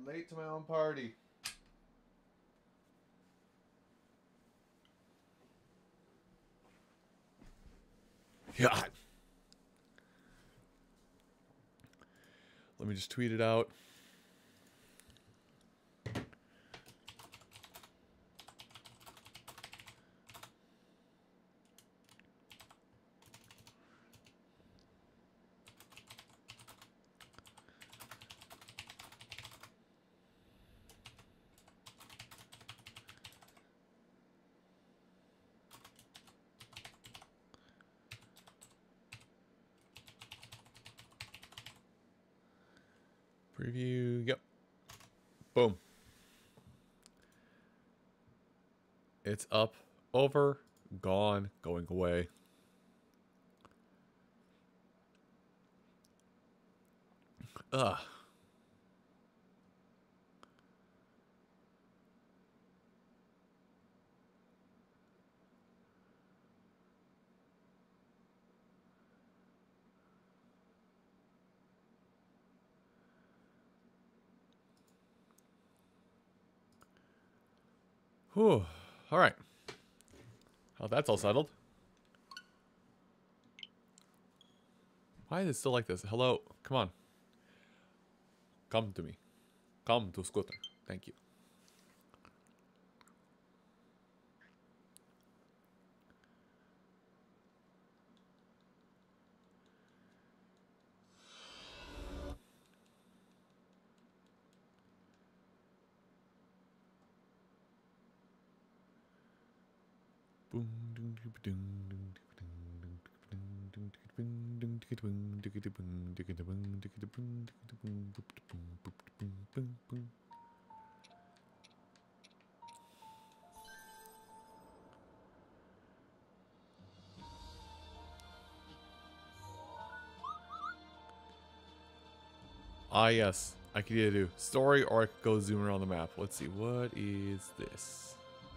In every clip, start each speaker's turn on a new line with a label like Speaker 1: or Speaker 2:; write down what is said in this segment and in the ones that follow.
Speaker 1: late to my own party. Yeah. Let me just tweet it out. Preview. Yep. Boom. It's up, over, gone, going away. Ugh. Whew. All right. Oh, that's all settled. Why is it still like this? Hello? Come on. Come to me. Come to Scooter. Thank you. Ah, yes. I could either do story or I could go zoom around the map. Let's see. What is this?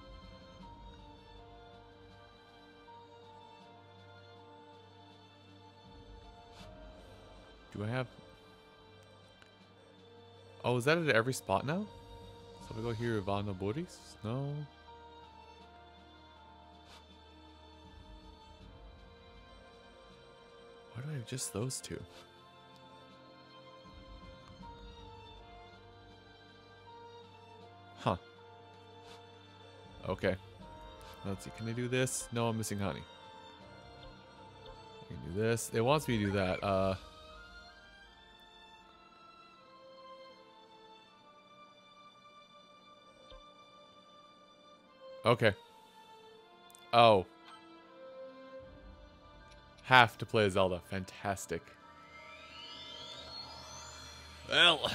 Speaker 1: Do I have... Oh, is that at every spot now? So if I go here, Ivana Boris? No. Why do I have just those two? Huh. Okay. Let's see. Can I do this? No, I'm missing honey. I can do this. It wants me to do that. Okay. Oh. Have to play Zelda. Fantastic. Well.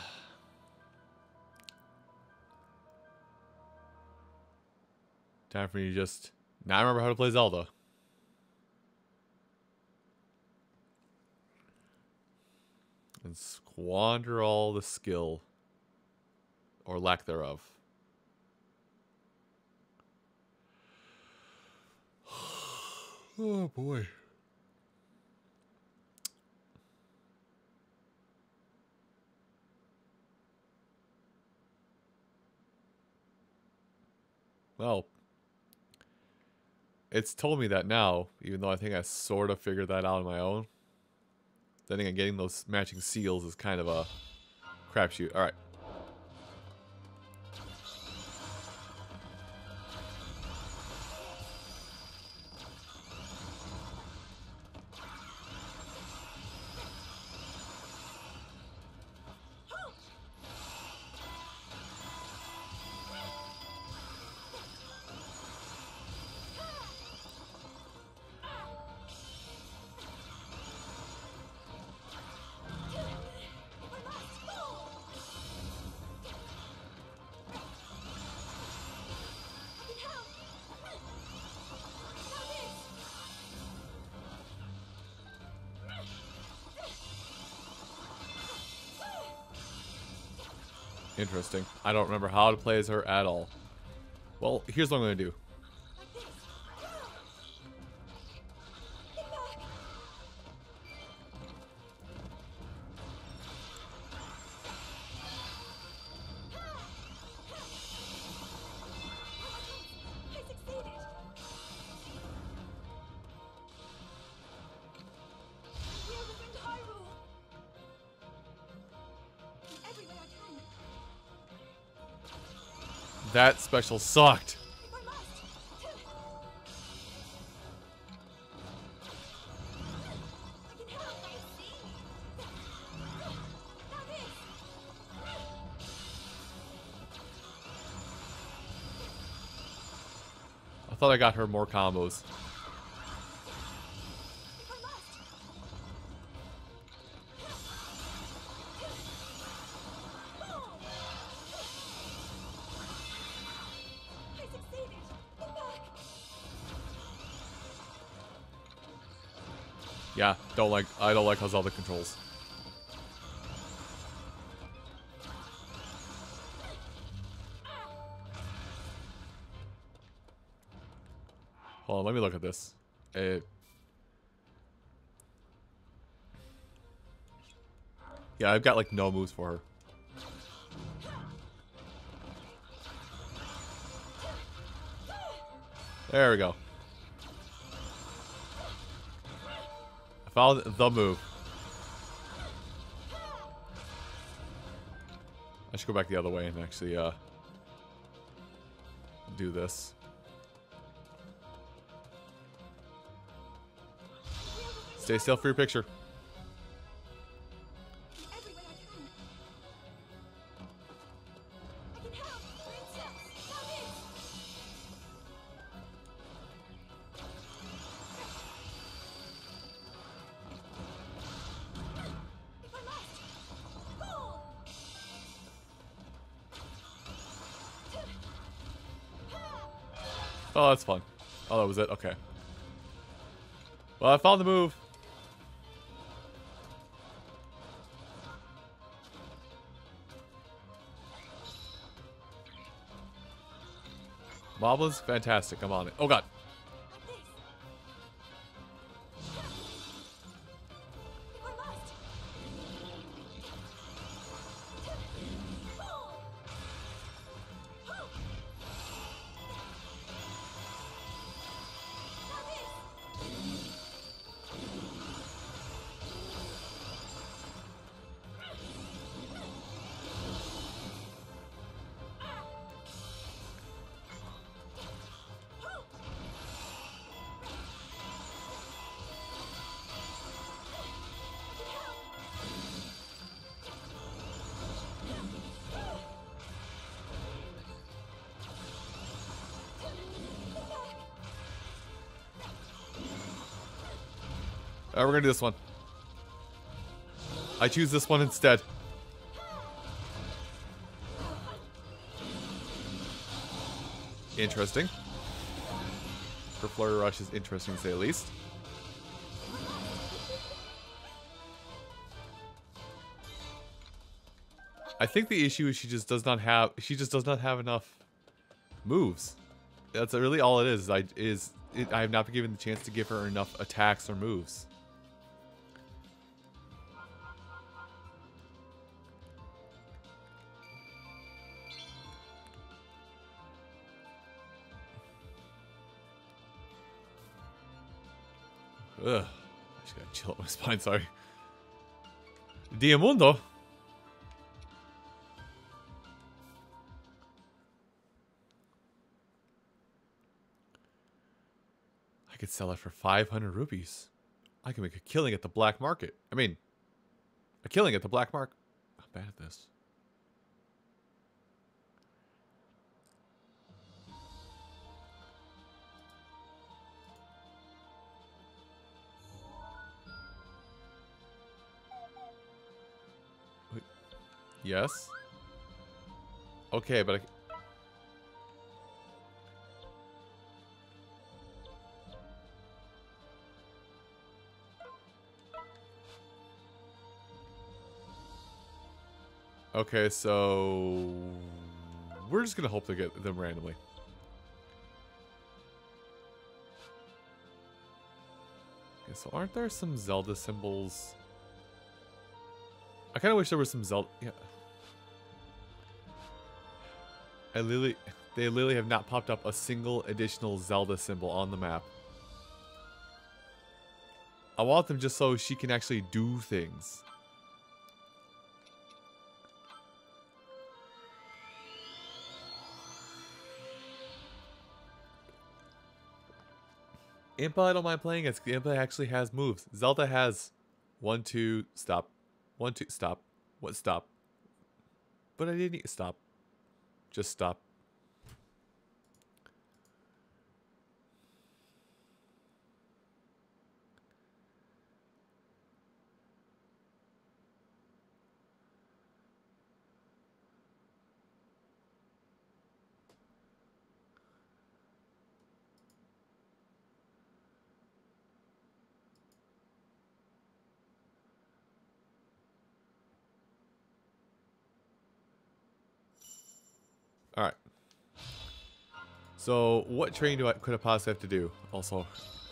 Speaker 1: Time for me to just now remember how to play Zelda. And squander all the skill. Or lack thereof. Oh boy. Well, it's told me that now, even though I think I sort of figured that out on my own. Then again, getting those matching seals is kind of a crapshoot. Alright. Interesting. I don't remember how to play as her at all. Well, here's what I'm going to do. That special sucked. I thought I got her more combos. Yeah, I don't like how Zelda controls. Hold on, let me look at this. Yeah, I've got like no moves for her. There we go. I found the move. I should go back the other way and actually do this. Stay still for your picture. Oh, that's fun. Oh, that was it? Okay. Well, I found the move. Moblins, fantastic. I'm on it. Oh, God. Alright, we're gonna do this one. I choose this one instead. Interesting. Her Flurry Rush is interesting to say the least. I think the issue is she just does not have enough moves. That's really all it is. I have not been given the chance to give her enough attacks or moves. Ugh. I just gotta chill up my spine, sorry. Diamundo. I could sell it for 500 rupees. I can make a killing at the black market. I mean, a killing at the black market. I'm bad at this. Wait. Yes. Okay, but okay, so we're just gonna hope to get them randomly. Okay, so aren't there some Zelda symbols? I kind of wish there was some Zelda. Yeah. They literally have not popped up a single additional Zelda symbol on the map. I want them just so she can actually do things. Impa I don't mind playing as. Impa actually has moves. Zelda has 1, 2, stop. 1, 2, stop. What, stop? But I didn't stop. Just stop. Alright. So, what training could I possibly have to do? Also.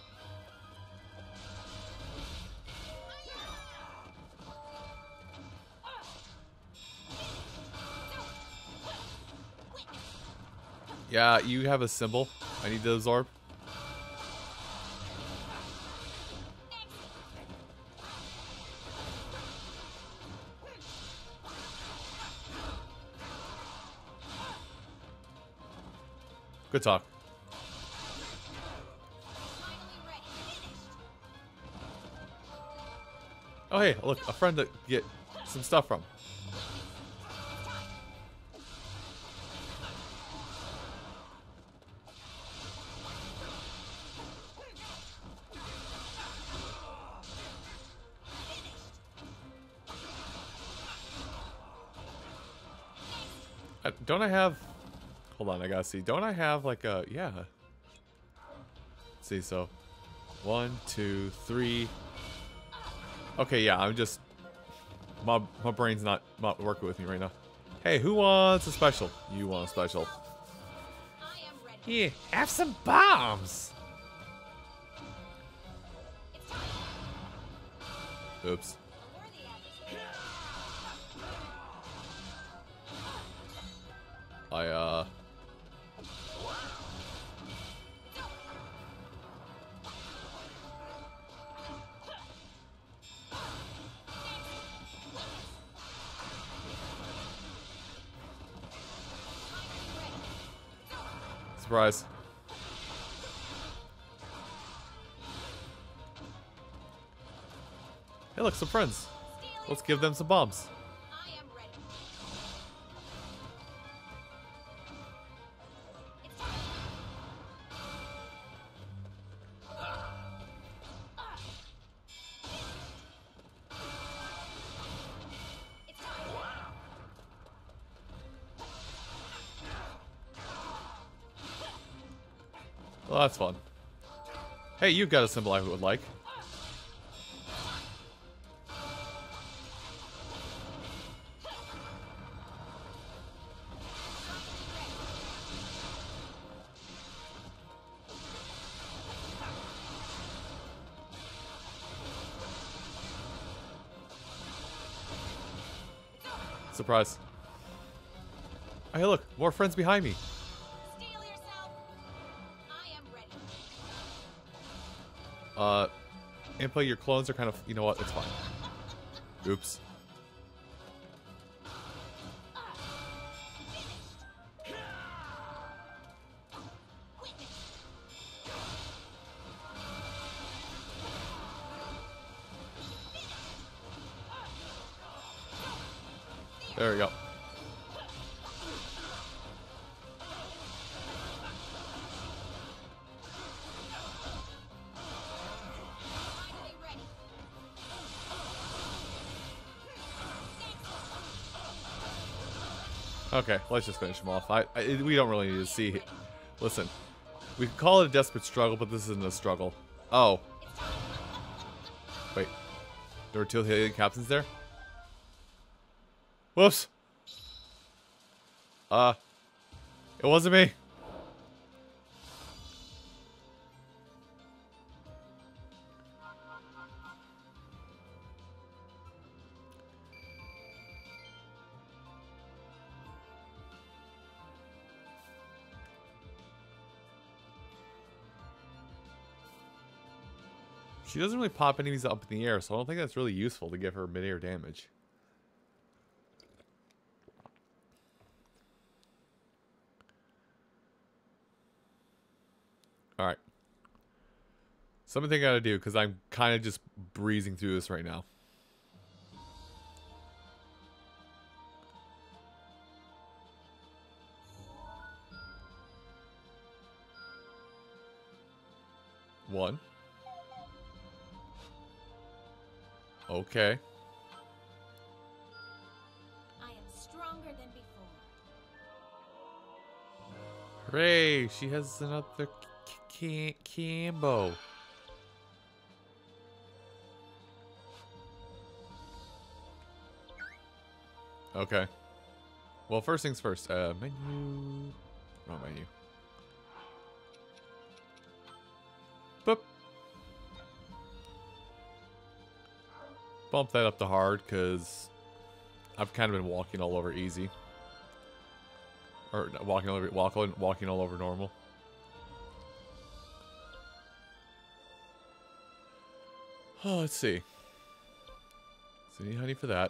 Speaker 1: Yeah, you have a symbol. I need the absorb. Good talk. Oh hey, look, a friend to get some stuff from. Don't I have... Hold on, I gotta see. Don't I have like a... Yeah. Let's see, so... 1, 2, 3... Okay, yeah, I'm just... My brain's not working with me right now. Hey, who wants a special? You want a special. Here, have some bombs! Oops. Surprise. Hey, look, some friends. Let's give them some bombs. Well, that's fun. Hey, you've got a symbol I would like. Surprise. Hey, look, more friends behind me. Impa, your clones are kind of... You know what? It's fine. Oops. There we go. Okay, let's just finish him off. We don't really need to see... Listen, we could call it a desperate struggle, but this isn't a struggle. Oh. Wait. There were 2 alien captains there? Whoops. It wasn't me. She doesn't really pop enemies up in the air, so I don't think that's really useful to give her mid-air damage. Alright. Something I gotta do, because I'm kind of just breezing through this right now. One. Okay.
Speaker 2: I am stronger than before.
Speaker 1: Hooray! She has another Cambo. Okay. Well, first things first. Menu. Wrong menu. Boop. Bump that up to hard, because I've kind of been walking all over easy. Or walking all over normal. Oh, let's see. So need honey for that.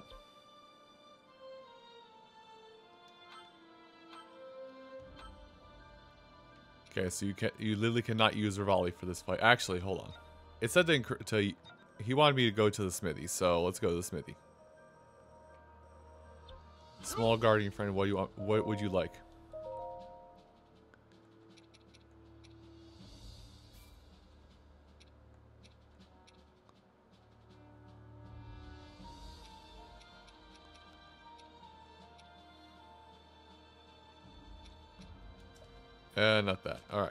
Speaker 1: Okay, so you literally cannot use Revali for this fight. Actually, hold on. It said he wanted me to go to the smithy, so let's go to the smithy. Small guardian friend, what do you want? What would you like? Not that. Alright.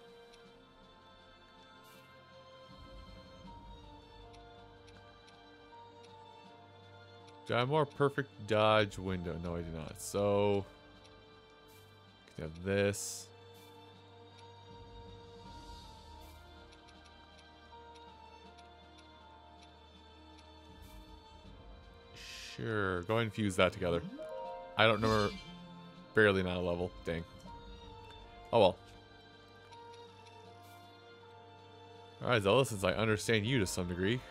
Speaker 1: Do I have more perfect dodge window? No, I do not. So, can have this. Sure. Go ahead and fuse that together. I don't know. Barely not a level. Dang. Oh well. Alright, Zelda, since I understand you to some degree.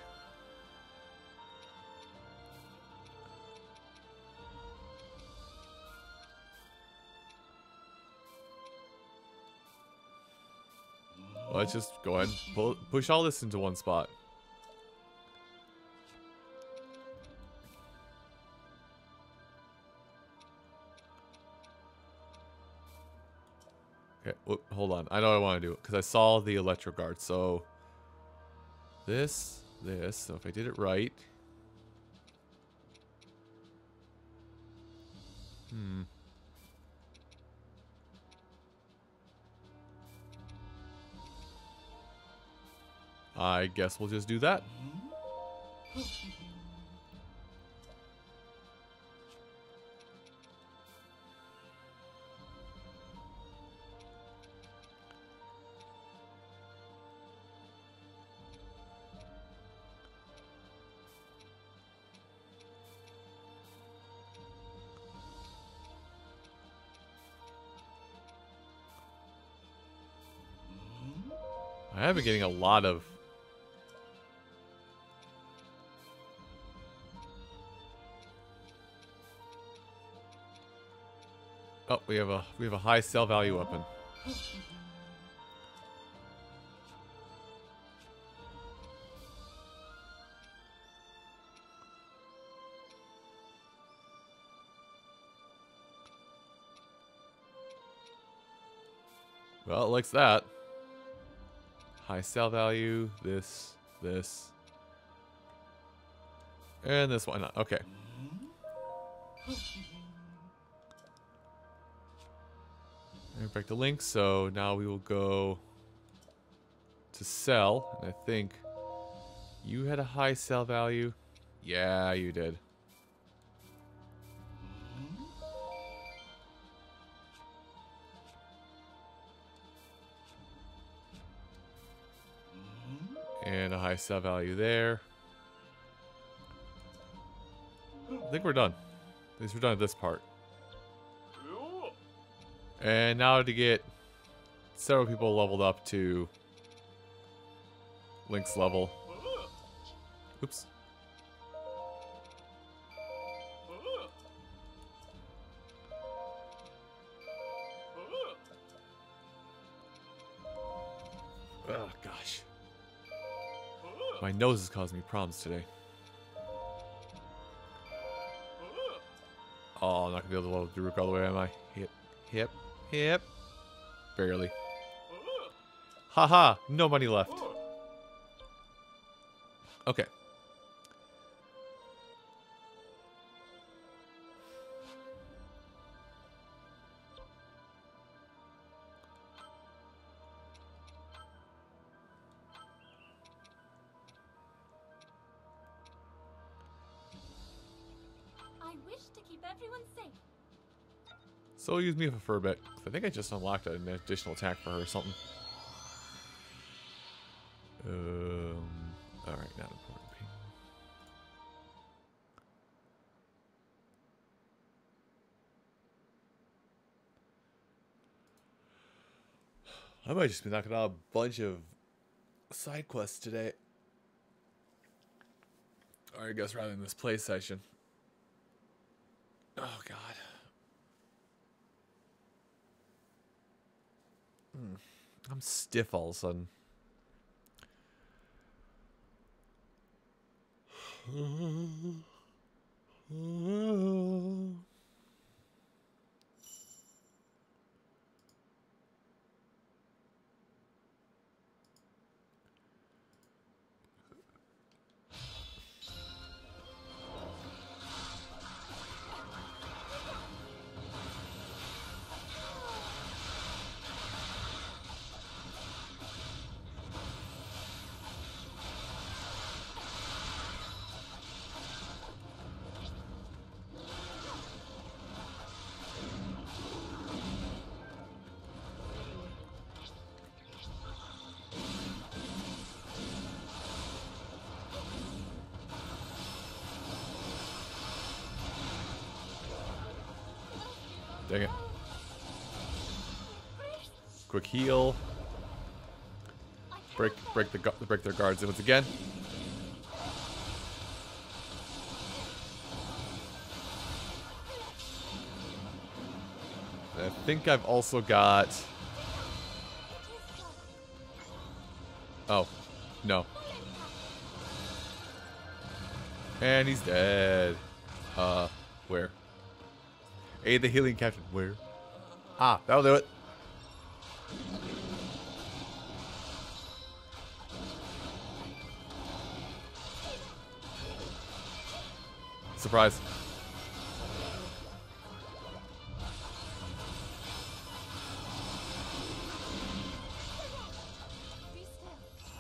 Speaker 1: Let's just go ahead and push all this into one spot. Okay, hold on. I know what I want to do because I saw the electro guard. So this. So if I did it right. I guess we'll just do that. I have been getting a lot of... Oh, we have a high sell value weapon. Well, it likes that. High sell value, this. And this, why not? Okay. And back to Link, so now we will go to sell. And I think you had a high sell value. Yeah, you did. And a high sell value there. I think we're done. At least we're done at this part. And now to get several people leveled up to Link's level. Oops. Oh, gosh. My nose is causing me problems today. Oh, I'm not gonna be able to load Daruk all the way, am I? Hip. Barely. Haha, no money left. Okay.
Speaker 2: I wish to keep everyone safe.
Speaker 1: So use me for a bit. I think I just unlocked an additional attack for her or something. Alright, not important. I might just be knocking out a bunch of side quests today. Or I guess rather than this play session. Oh god. I'm stiff all of a sudden. Dang it. Quick heal. Break their guards once again. I think I've also got... Oh, no. And he's dead. Where? Aid the healing captain. Where? Ah, that'll do it. Surprise.
Speaker 2: Be still.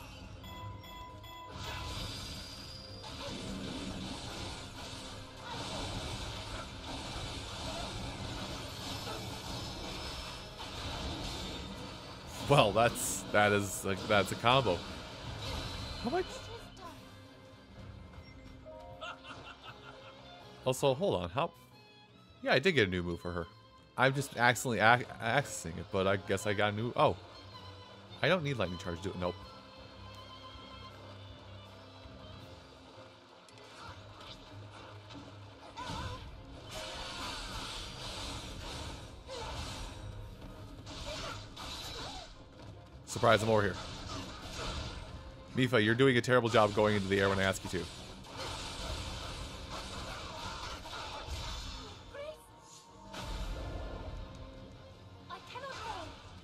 Speaker 1: Well, that's a combo. How much? Also, hold on. How? Yeah, I did get a new move for her. I'm just accidentally accessing it, but I guess I got a new. Oh, I don't need lightning charge to do it. Nope. Surprise, I'm over here. Mipha, you're doing a terrible job going into the air when I ask you to.
Speaker 2: I cannot go.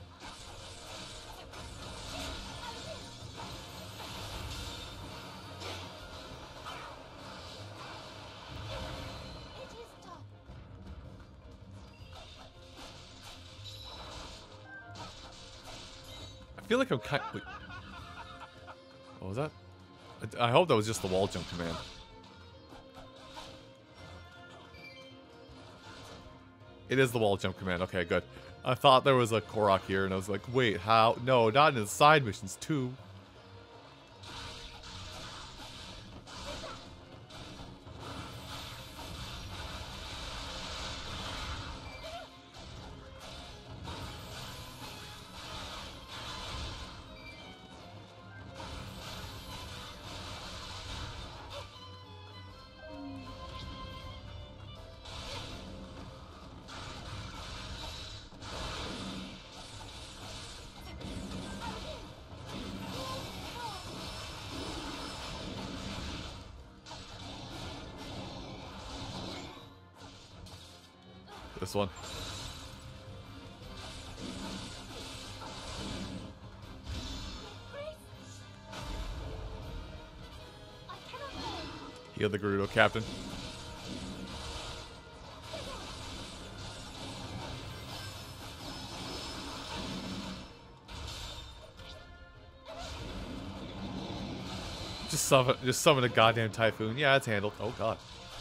Speaker 2: It is done.
Speaker 1: I feel like I'm kind. Wait. What was that? I hope that was just the wall jump command. It is the wall jump command. Okay, good. I thought there was a Korok here, and I was like, wait, how? No, not in the side missions, too. this one.
Speaker 2: I cannot hold.
Speaker 1: Heal the Gerudo Captain. Just summon a goddamn typhoon. Yeah, it's handled. Oh god.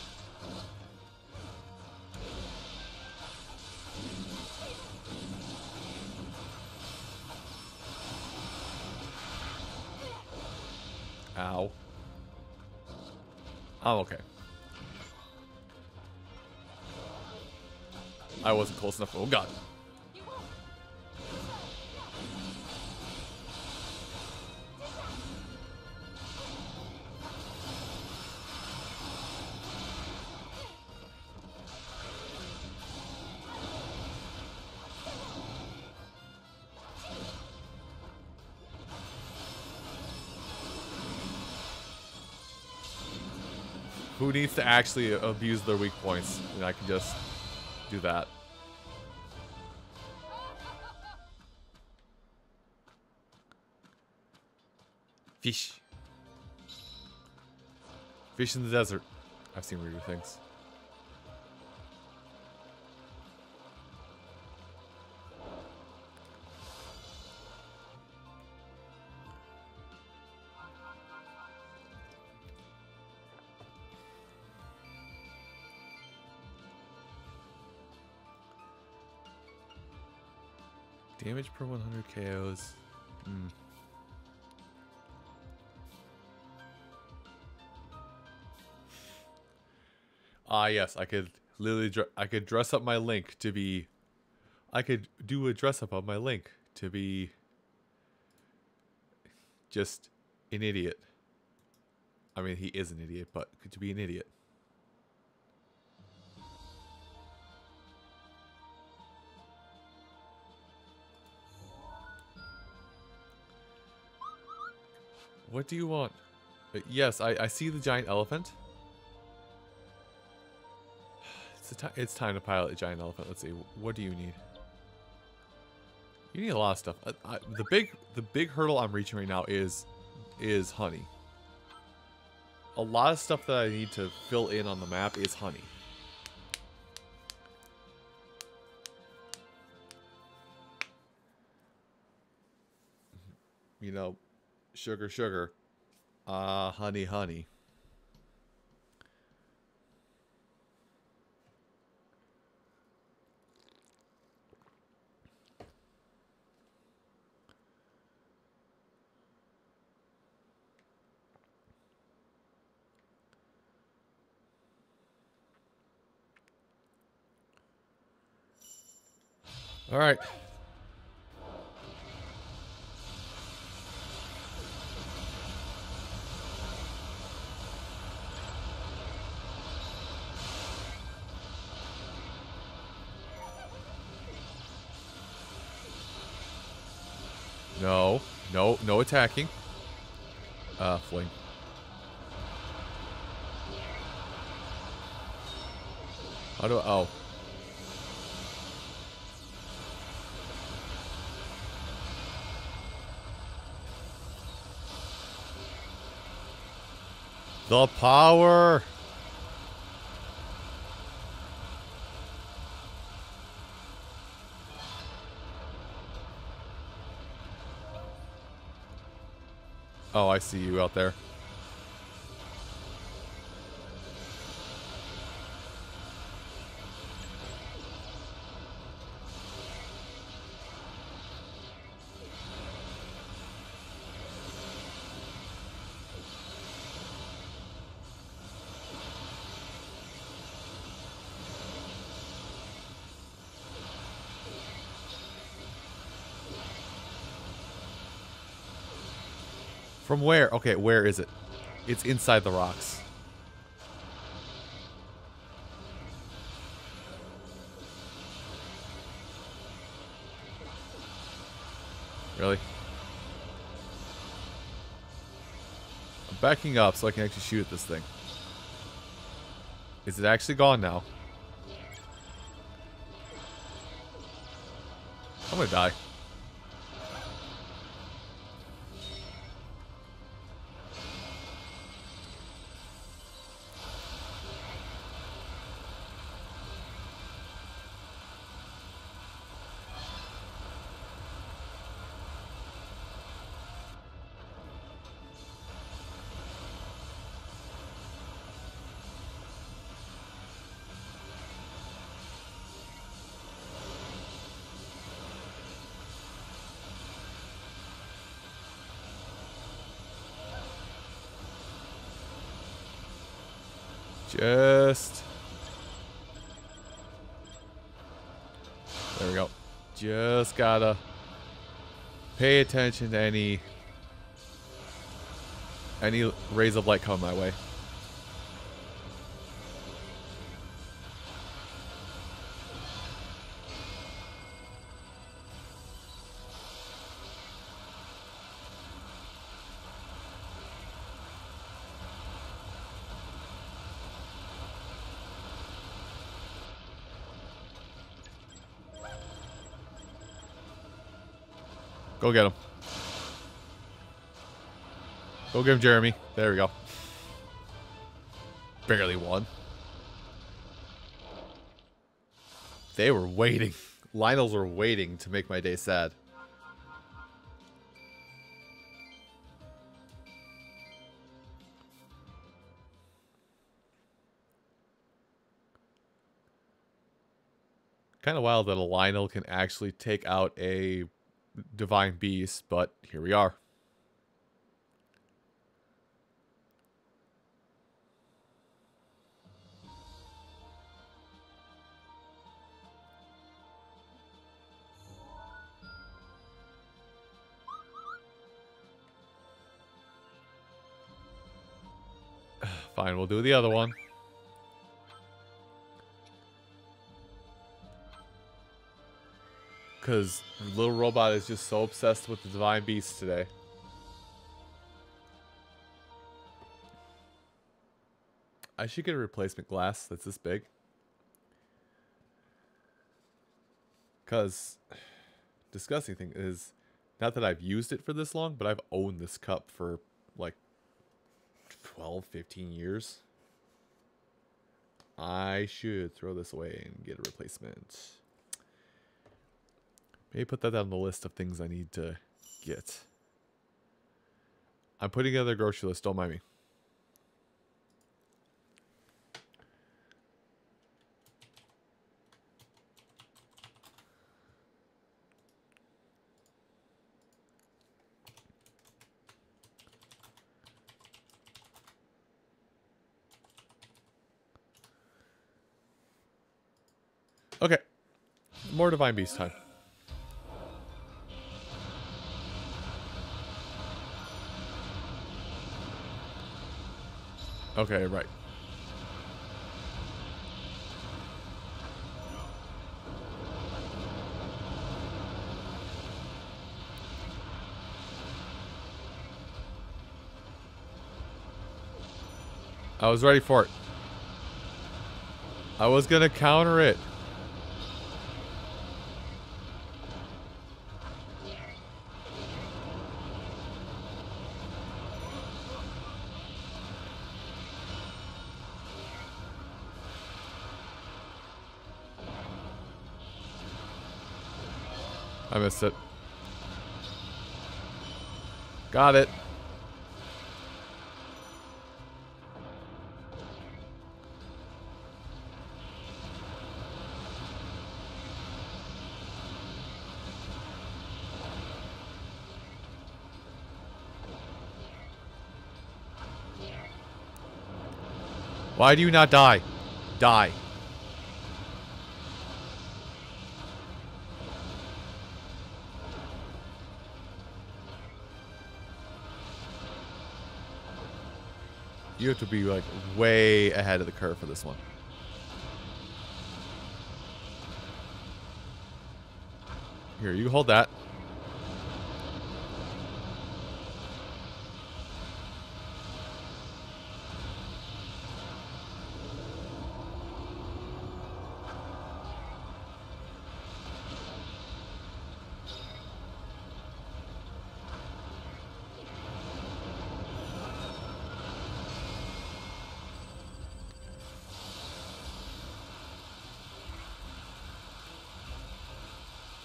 Speaker 1: Ow. I'm okay. I wasn't close enough. Oh god. Who needs to actually abuse their weak points? And I can just do that. Fish. Fish in the desert. I've seen weirder things. Damage per 100 KOs. Ah, yes, I could literally I could dress up my Link to be. I could do a dress up of my Link to be just an idiot. I mean, he is an idiot, but to be an idiot. What do you want? Yes, I see the giant elephant. It's time to pilot a giant elephant. Let's see. What do you need? You need a lot of stuff. The big hurdle I'm reaching right now is honey. A lot of stuff that I need to fill in on the map is honey. You know, sugar, sugar. Honey, honey. All right. No, no, no attacking. Flame. How do I, oh. The power. Oh, I see you out there. From where? Okay, where is it? It's inside the rocks. Really? I'm backing up so I can actually shoot at this thing. Is it actually gone now? I'm gonna die. Just... There we go. Just gotta pay attention to any rays of light coming my way. Go get him. Go get him, Jeremy. There we go. Barely won. They were waiting. Lionels were waiting to make my day sad. Kind of wild that a Lionel can actually take out a divine beast, but here we are. Fine, we'll do the other one. Because little robot is just so obsessed with the divine beast today. I should get a replacement glass that's this big. Because disgusting thing is, not that I've used it for this long, but I've owned this cup for like 12, 15 years. I should throw this away and get a replacement. Maybe put that on the list of things I need to get. I'm putting together a grocery list, don't mind me. Okay. More Divine Beast time. Okay, right. I was ready for it. I was gonna counter it. I missed it. Got it. Why do you not die? Die. You have to be like way ahead of the curve for this one. Here, you hold that.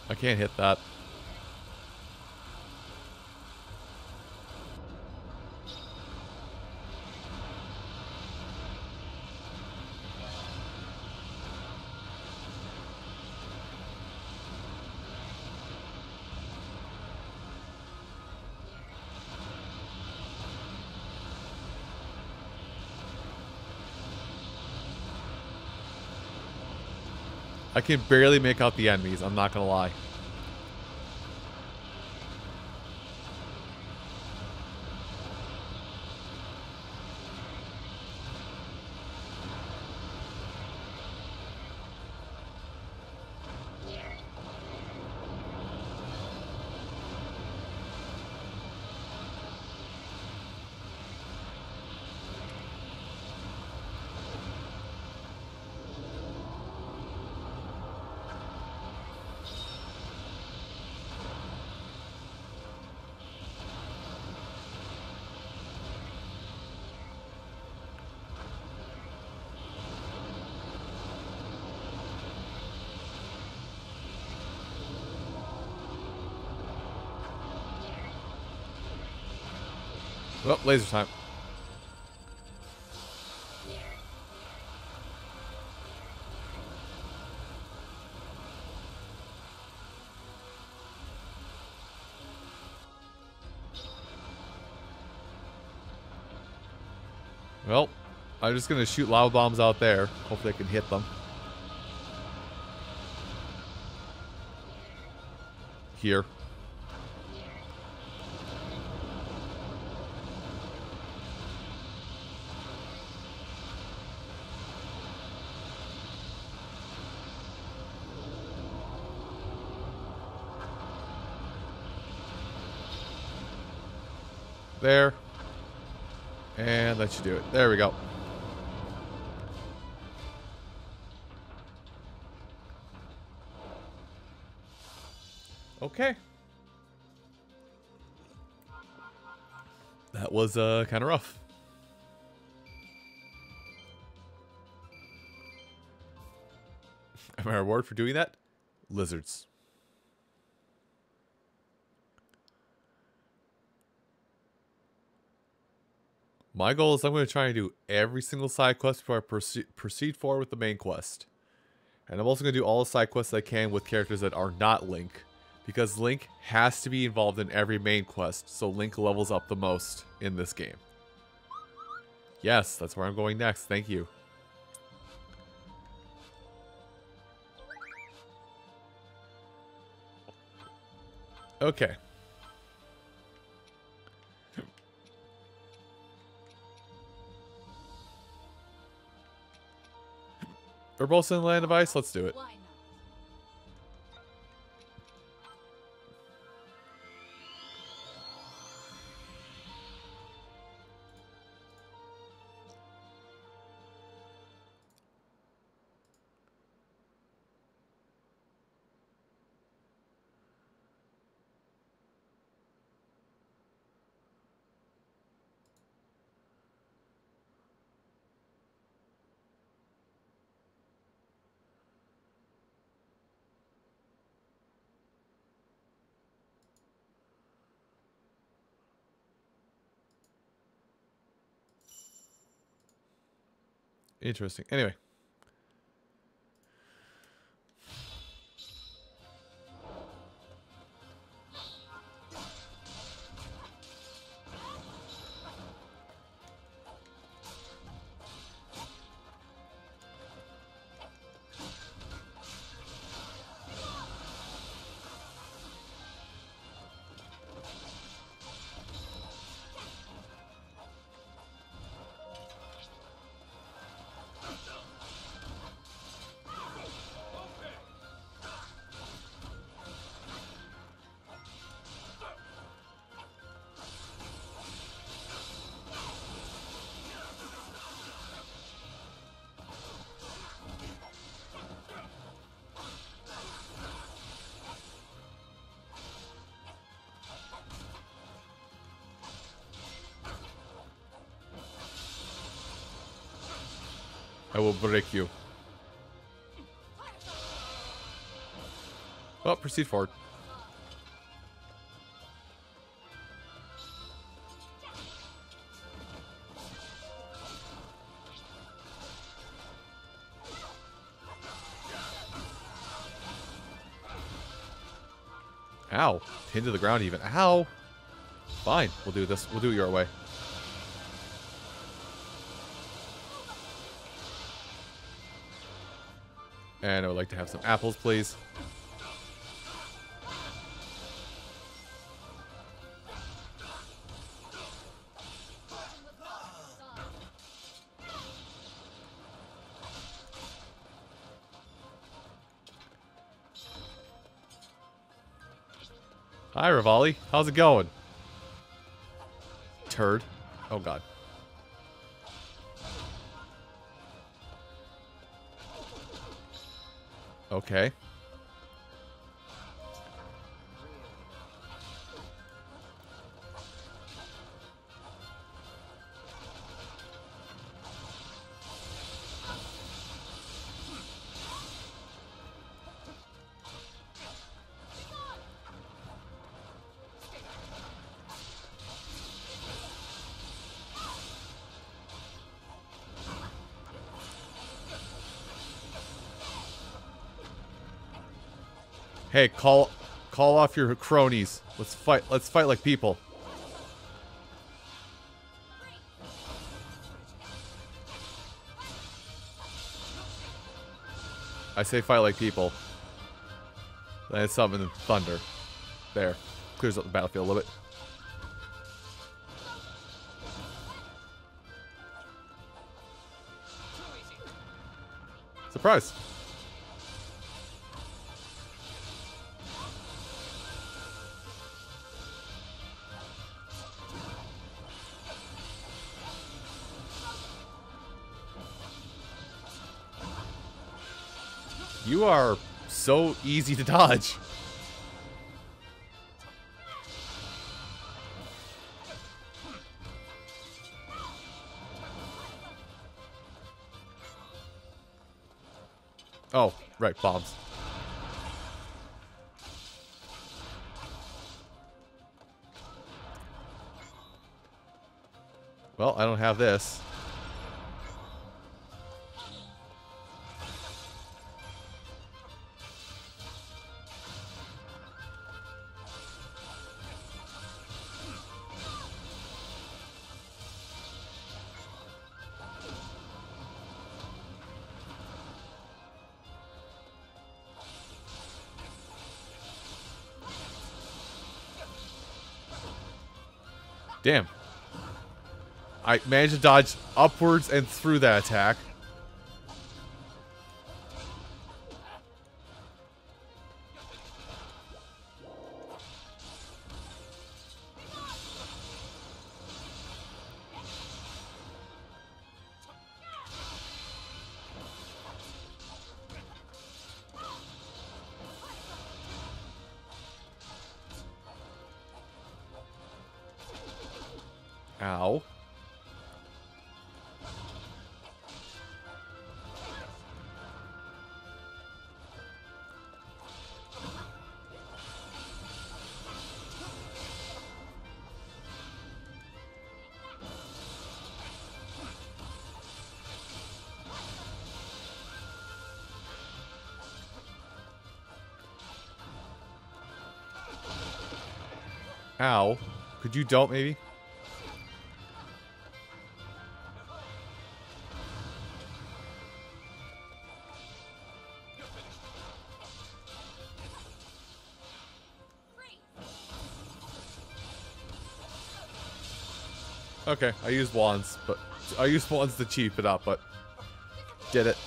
Speaker 1: I can't hit that. I can barely make out the enemies, I'm not gonna lie. Oh, laser time. Well, I'm just gonna shoot lava bombs out there. Hopefully I can hit them. Here. There. And that should do it. There we go. Okay. That was kind of rough. And my reward for doing that? Lizards. My goal is I'm going to try and do every single side quest before I proceed forward with the main quest. And I'm also going to do all the side quests I can with characters that are not Link. Because Link has to be involved in every main quest, so Link levels up the most in this game. Yes, that's where I'm going next. Thank you. Okay. We're both in the Land of Ice. Let's do it.
Speaker 2: Why not?
Speaker 1: Interesting. Anyway. I will break you. Well, proceed forward. Ow. Pinned to the ground even. Ow. Fine. We'll do this. We'll do it your way. And I would like to have some apples, please. Hi, Rivali. How's it going? Turd. Oh, God. Okay. Hey, call off your cronies. Let's fight. Let's fight like people. I say fight like people. Then it's summon thunder. There. Clears up the battlefield a little bit. Surprise. You are so easy to dodge. Oh, right, bombs. Well, I don't have this. Damn. I managed to dodge upwards and through that attack. Ow. Ow. Could you don't maybe? Okay, I used wands, but I used wands to cheap it up, but did it.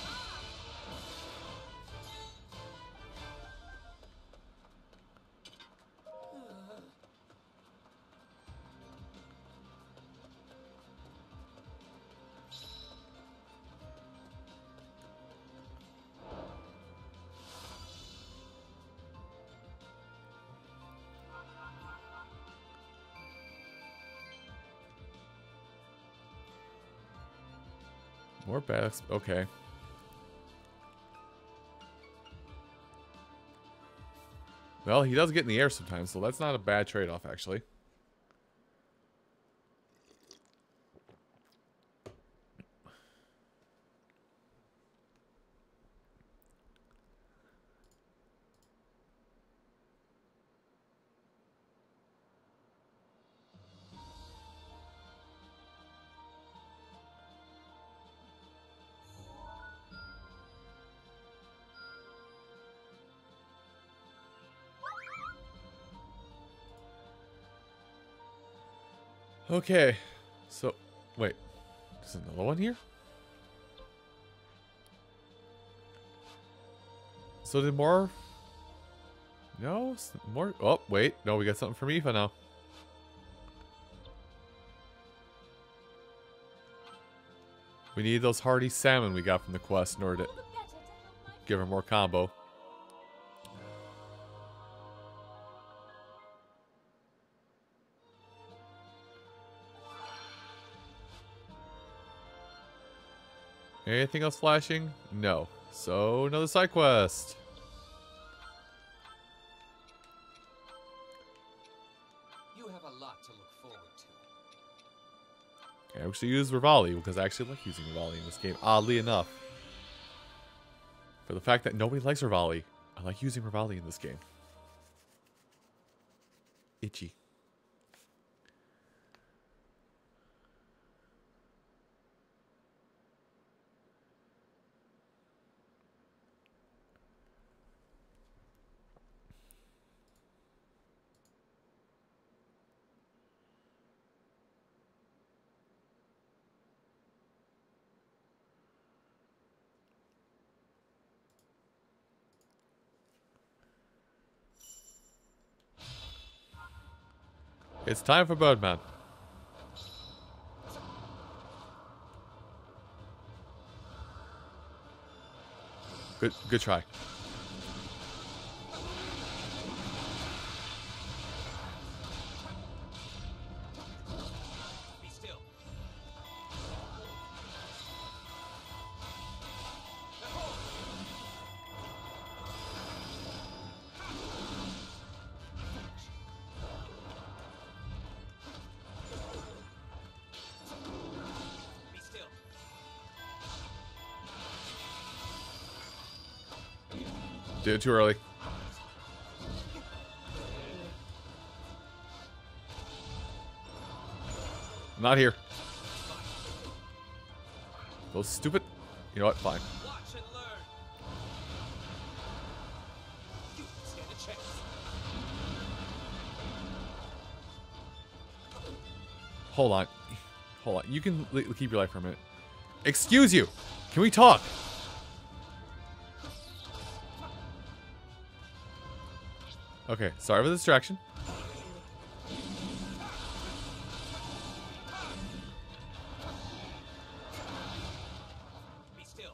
Speaker 1: More bags. Okay. Well, he does get in the air sometimes, so that's not a bad trade-off, actually. Okay, so, wait, there's another one here? So did more? No, more, oh, wait, no, we got something from Aoife now. We need those hearty salmon we got from the quest in order to give her more combo. Anything else flashing? No. So, another side quest.
Speaker 3: You have a lot to look forward to.
Speaker 1: I actually use Rivali because I actually like using Rivali in this game, oddly enough. For the fact that nobody likes Rivali, I like using Rivali in this game. Itchy. It's time for Birdman. Good try.
Speaker 3: Be still. Be still.
Speaker 1: Did it too early. Not here. Those stupid. You know what? Fine.
Speaker 3: Watch and learn. You can stand a chance.
Speaker 1: Hold on. Hold on. You can keep your life for a minute. Excuse you. Can we talk? Okay. Sorry for the distraction.
Speaker 3: Be still.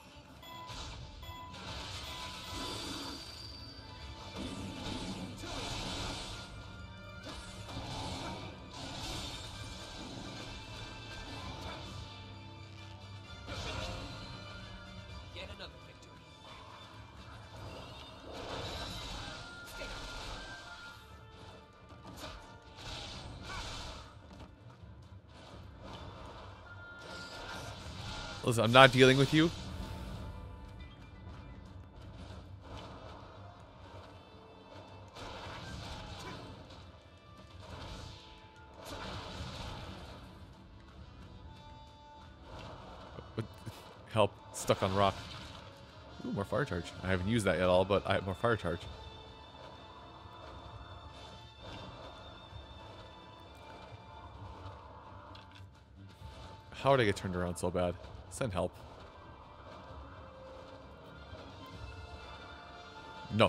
Speaker 3: Yet another victory.
Speaker 1: Listen, I'm not dealing with you. Help. Stuck on rock. Ooh, more fire charge. I haven't used that at all, but I have more fire charge. How would I get turned around so bad? Send help. No.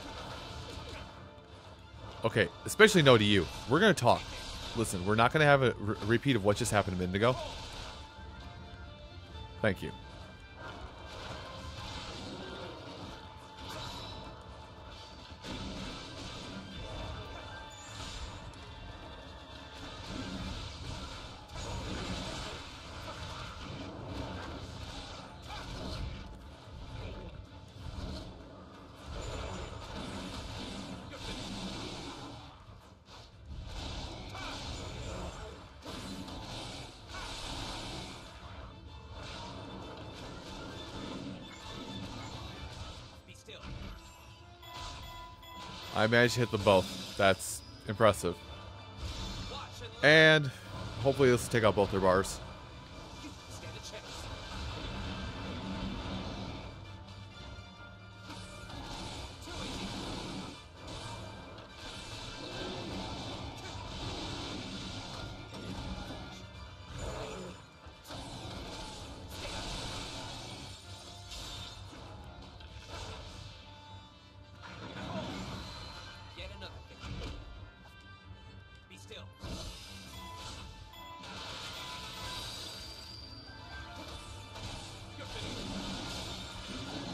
Speaker 1: Okay, especially no to you. We're gonna talk. Listen, we're not gonna have a repeat of what just happened a minute ago. Thank you. I managed to hit them both. That's impressive.
Speaker 3: Watch and learn.
Speaker 1: And hopefully this will take out both their bars.
Speaker 3: You stand a chance. Too easy. Yet another victory. Be still. You're finished.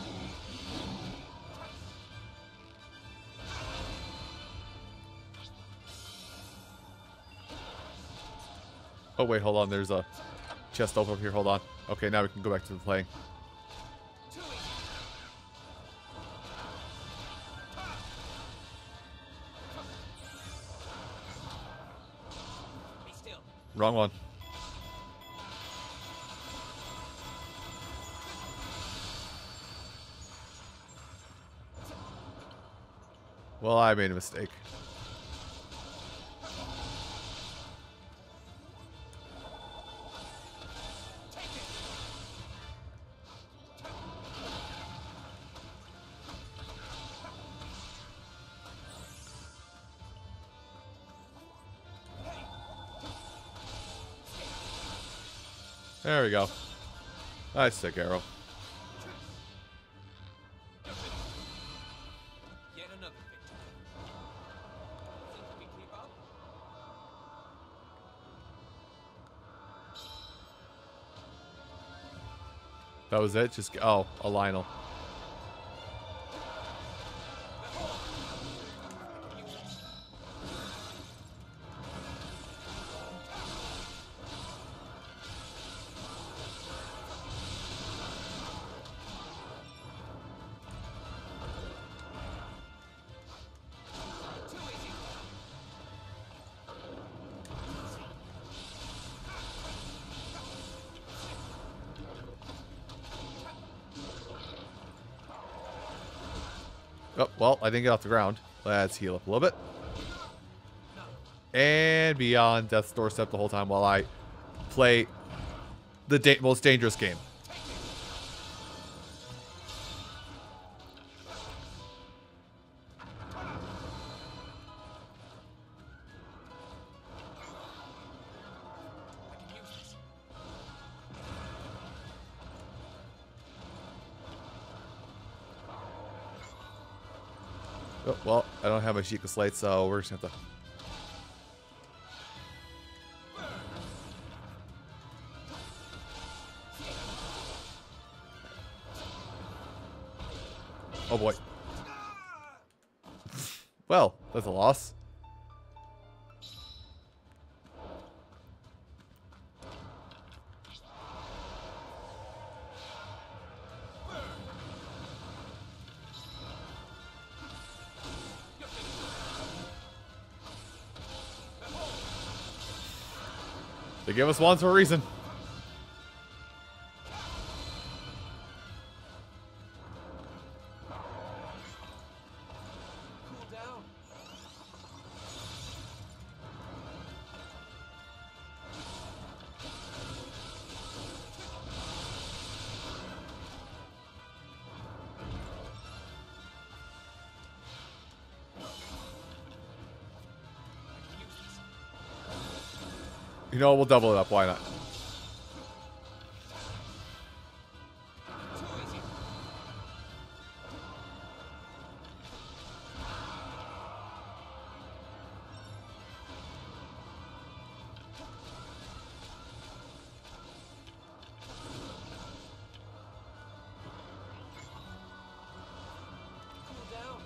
Speaker 1: Oh wait, hold on. There's a chest over here. Hold on. Okay, now we can go back to the playing.
Speaker 3: Too easy. Be still.
Speaker 1: Wrong one. Well, I made a mistake.
Speaker 3: Take it.
Speaker 1: There we go. Nice sick arrow.
Speaker 3: Yet another victory. Think we keep up?
Speaker 1: That was it? Just, oh, a Lionel.
Speaker 3: Too easy.
Speaker 1: Oh, well, I didn't get off the ground. Let's heal up a little bit. And be on death's doorstep the whole time while I play the most dangerous game.
Speaker 3: I can use this.
Speaker 1: Oh, well, I don't have my Sheikah Slate, so we're just gonna have to... Oh boy. Well, that's a loss. They give us wands for a reason.
Speaker 3: Cool down. I can use this.
Speaker 1: You know, we'll double it up. Why not?
Speaker 3: Too easy. Cool down.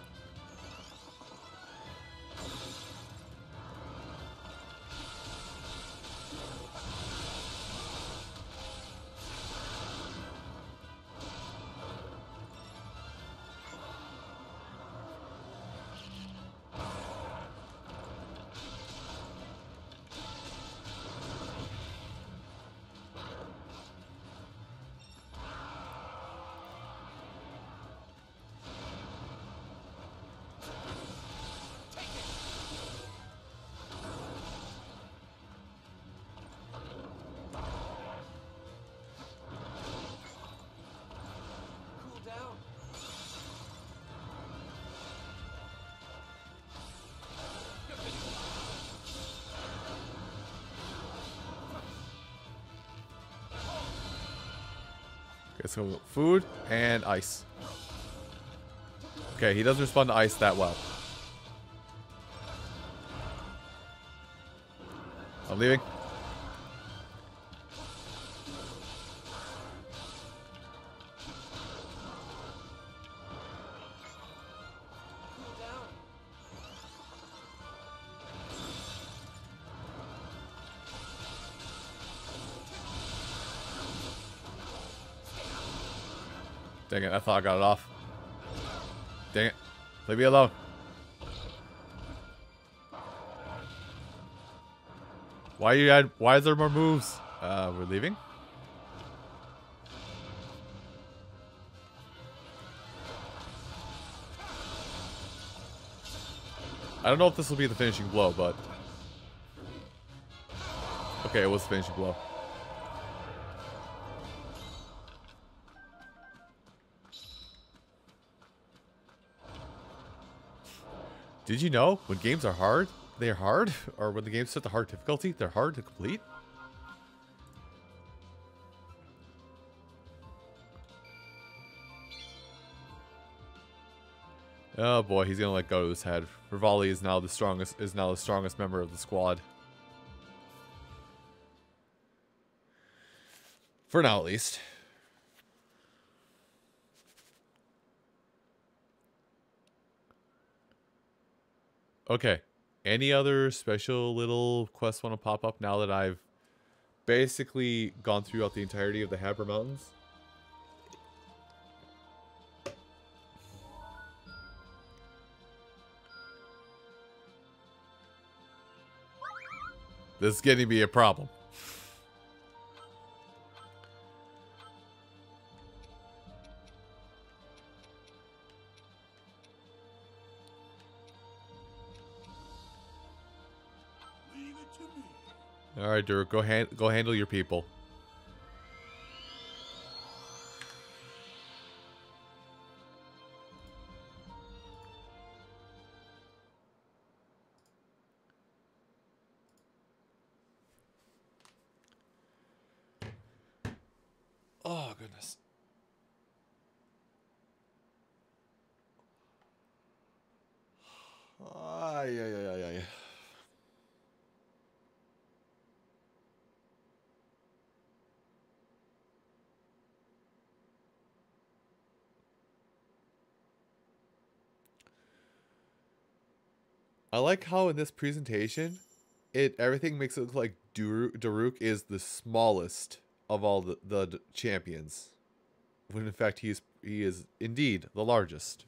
Speaker 1: Okay, so food and ice. Okay, he doesn't respond to ice that well. I'm leaving. Dang it, I thought I got it off. Dang it. Leave me alone. Why is there more moves? We're leaving? I don't know if this will be the finishing blow, but... Okay, it was the finishing blow. Did you know when games are hard, they're hard? Or when the game's set to hard difficulty, they're hard to complete? Oh boy, he's gonna let go of his head. Rivali is now the strongest member of the squad. For now, at least. Okay. Any other special little quests want to pop up now that I've basically gone throughout the entirety of the Haber Mountains? This is getting to be a problem. All right, Durek, go handle your people. Oh goodness. Ay. I like how in this presentation, everything makes it look like Daruk is the smallest of all the champions, when in fact he is indeed the largest.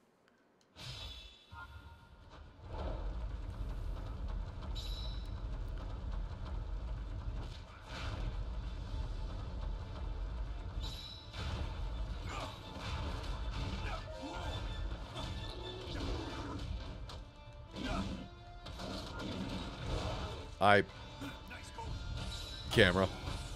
Speaker 1: Camera.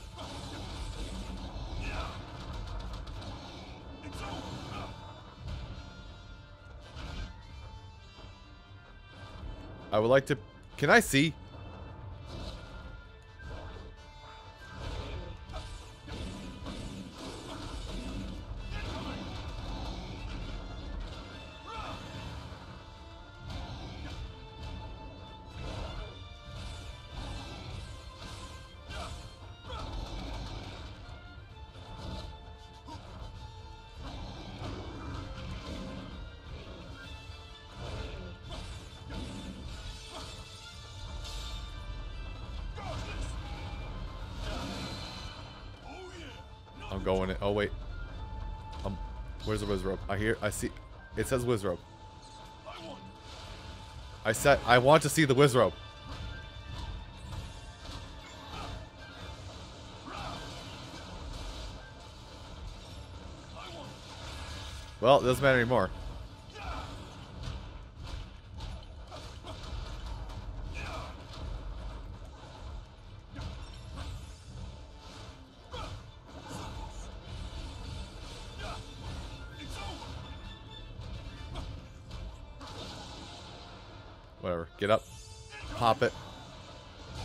Speaker 1: I would like to... Can I see? I'm going in. Oh wait. Where's the Wizrobe? I see. It says Wizrobe. I want to see the Wizrobe. Well, it doesn't matter anymore. Whatever. Get up. Pop it.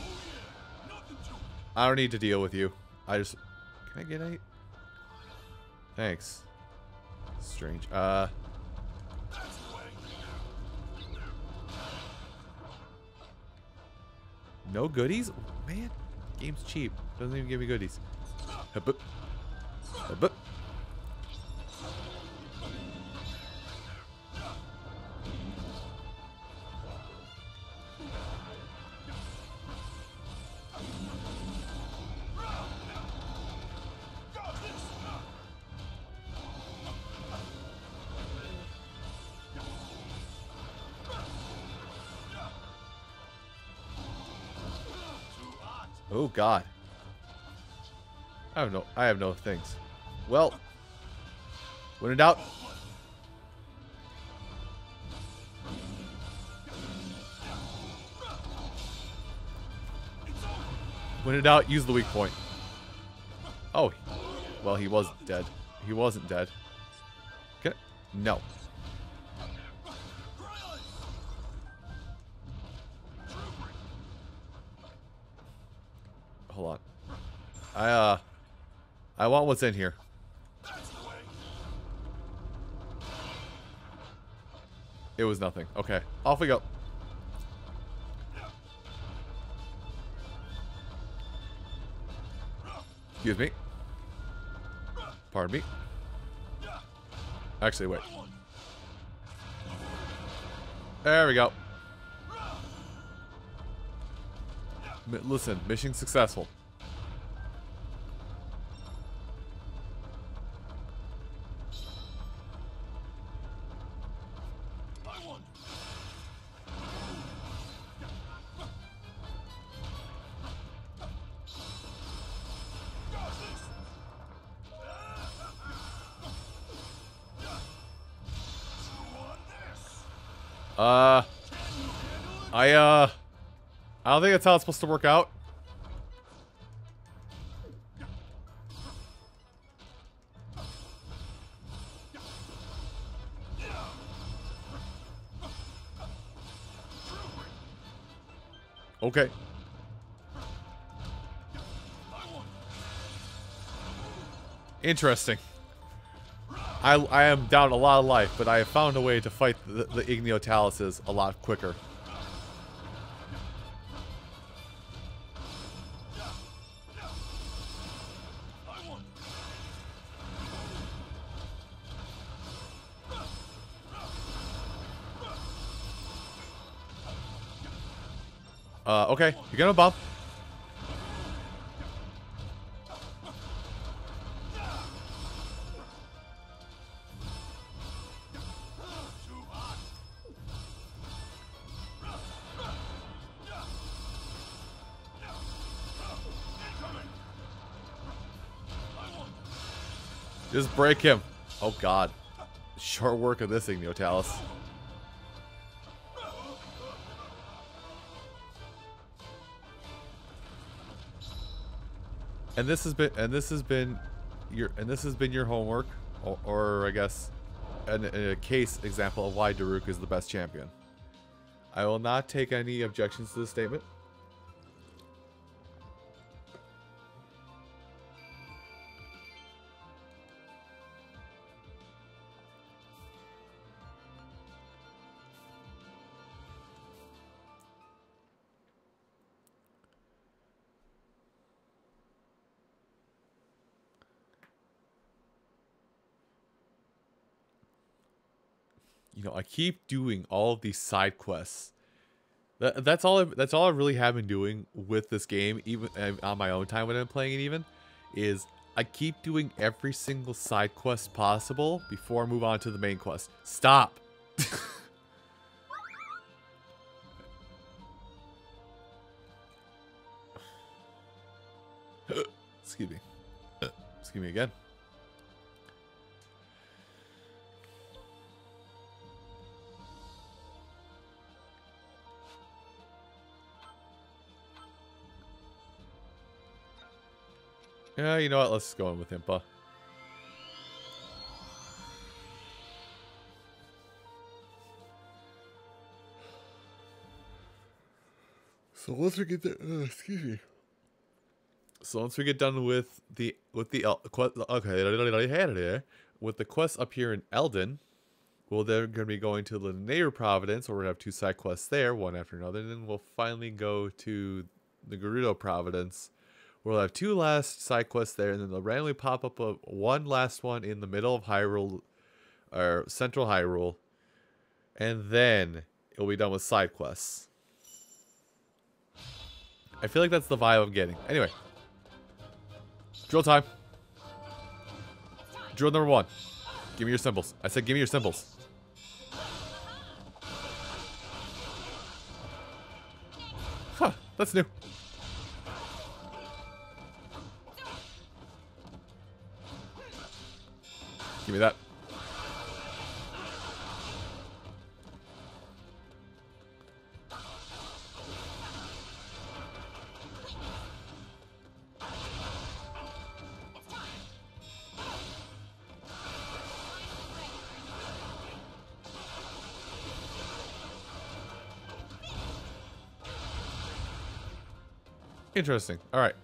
Speaker 1: I don't need to deal with you. Can I get 8? Thanks. Strange. No goodies? Man, game's cheap. Doesn't even give me goodies. Hup, hup. Hup, hup. Oh God. I have no things. Well, when in doubt. When in doubt, use the weak point. Oh, well, he was dead. He wasn't dead. Okay. No. Hold on. I want what's in here. It was nothing. Okay. Off we go. Excuse me. Pardon me. Actually, wait. There we go. Listen, mission successful. I don't think that's how it's supposed to work out. Okay. Interesting. I am down a lot of life, but I have found a way to fight the Igneotalises a lot quicker. Okay, you're gonna bump. Just break him. Oh God. Short work of this Igneotalus. And this has been your homework, or I guess a case example of why Daruk is the best champion. I will not take any objections to this statement. You know, I keep doing all of these side quests. That's all I really have been doing with this game, even on my own time when I'm playing it. Even is I keep doing every single side quest possible before I move on to the main quest. Stop. Excuse me. Excuse me again. Yeah, you know what? Let's go in with Impa. So once we get there, excuse me. So once we get done with the quest, with the quest up here in Eldin, well, they're going to be going to the Neighbor Providence, where we're going to have 2 side quests there, one after another. And then we'll finally go to the Gerudo Providence, where we'll have 2 last side quests there. And then they'll randomly pop up one last one in the middle of Hyrule, or Central Hyrule. And then it'll be done with side quests. I feel like that's the vibe I'm getting. Anyway. Drill time. Drill number 1. Give me your symbols. I said give me your symbols. Huh, that's new. Give me that. Interesting. All right.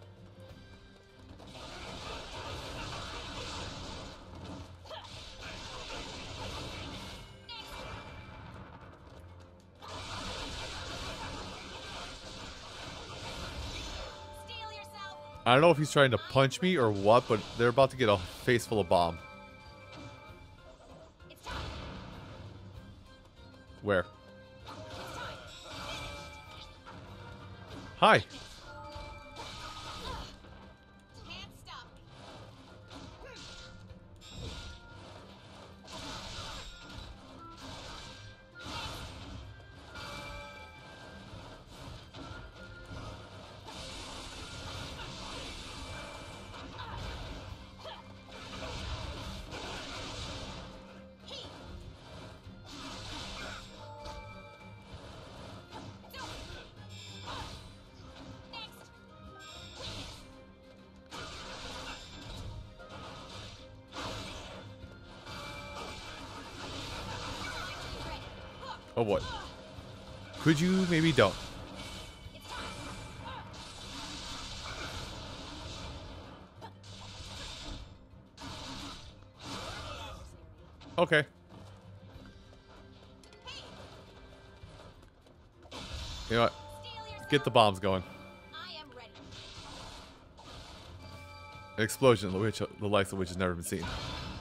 Speaker 2: Steel yourself.
Speaker 1: I don't know if he's trying to punch me or what, but they're about to get a face full of bomb.
Speaker 2: It's time.
Speaker 1: Where?
Speaker 2: It's time.
Speaker 1: Hi.
Speaker 2: Can't stop me.
Speaker 1: Oh boy. Could you maybe don't? Okay. You know what? Get the bombs going.
Speaker 2: I am ready.
Speaker 1: An explosion, the likes of which has never been seen.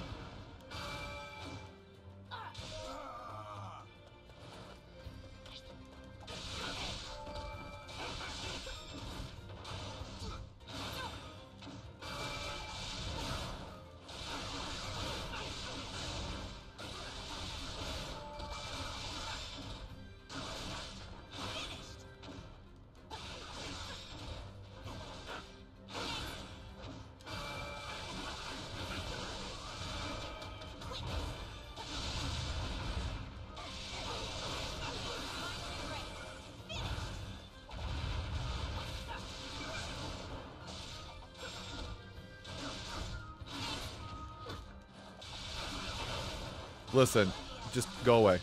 Speaker 1: Listen, just go away.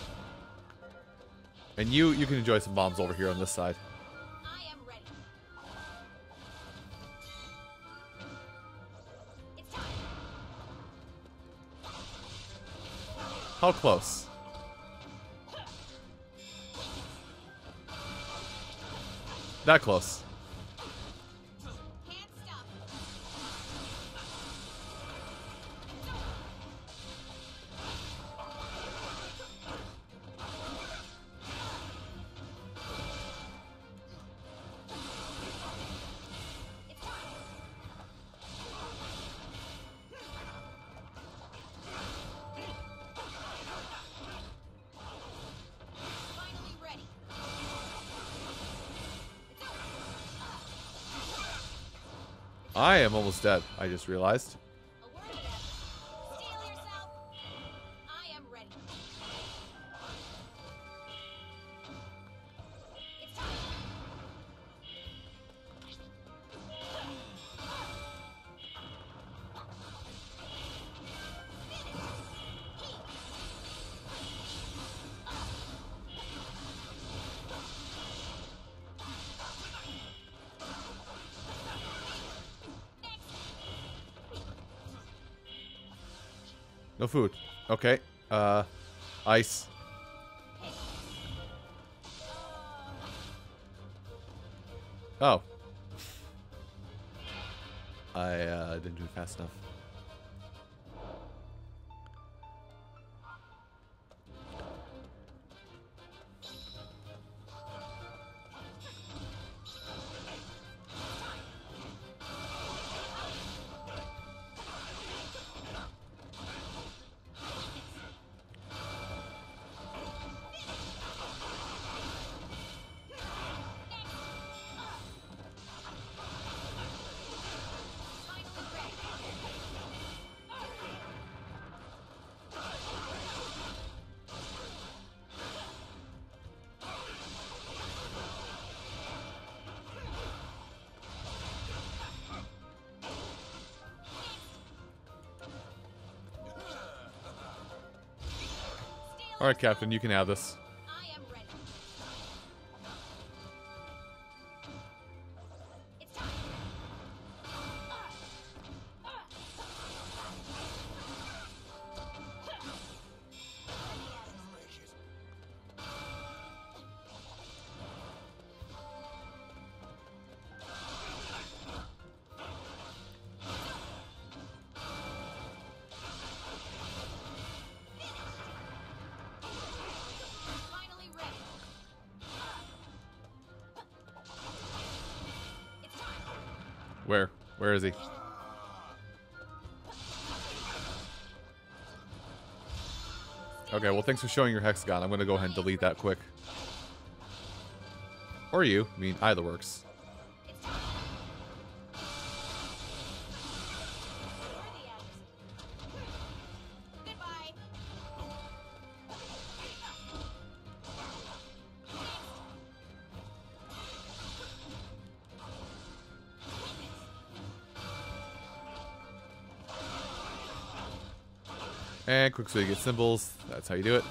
Speaker 1: And you can enjoy some bombs over here on this side.
Speaker 2: I am ready. It's time.
Speaker 1: How close? That close.
Speaker 2: Can't stop me. It's time. Finally ready.
Speaker 1: I am almost dead, I just realized.
Speaker 2: A word of that. Steel yourself. I am ready. It's time.
Speaker 1: No food. Okay. Ice. Oh. I didn't do it fast enough. Alright, Captain, you can have this.
Speaker 2: I am ready. It's time. Finally ready. It's time.
Speaker 1: Where? Where is he? Okay, well, thanks for showing your hexagon. I'm going to go ahead and delete that quick. Or you. I mean, either works.
Speaker 2: It's time. Worthy adversary. Goodbye.
Speaker 1: And quick so you get symbols. That's how you do it.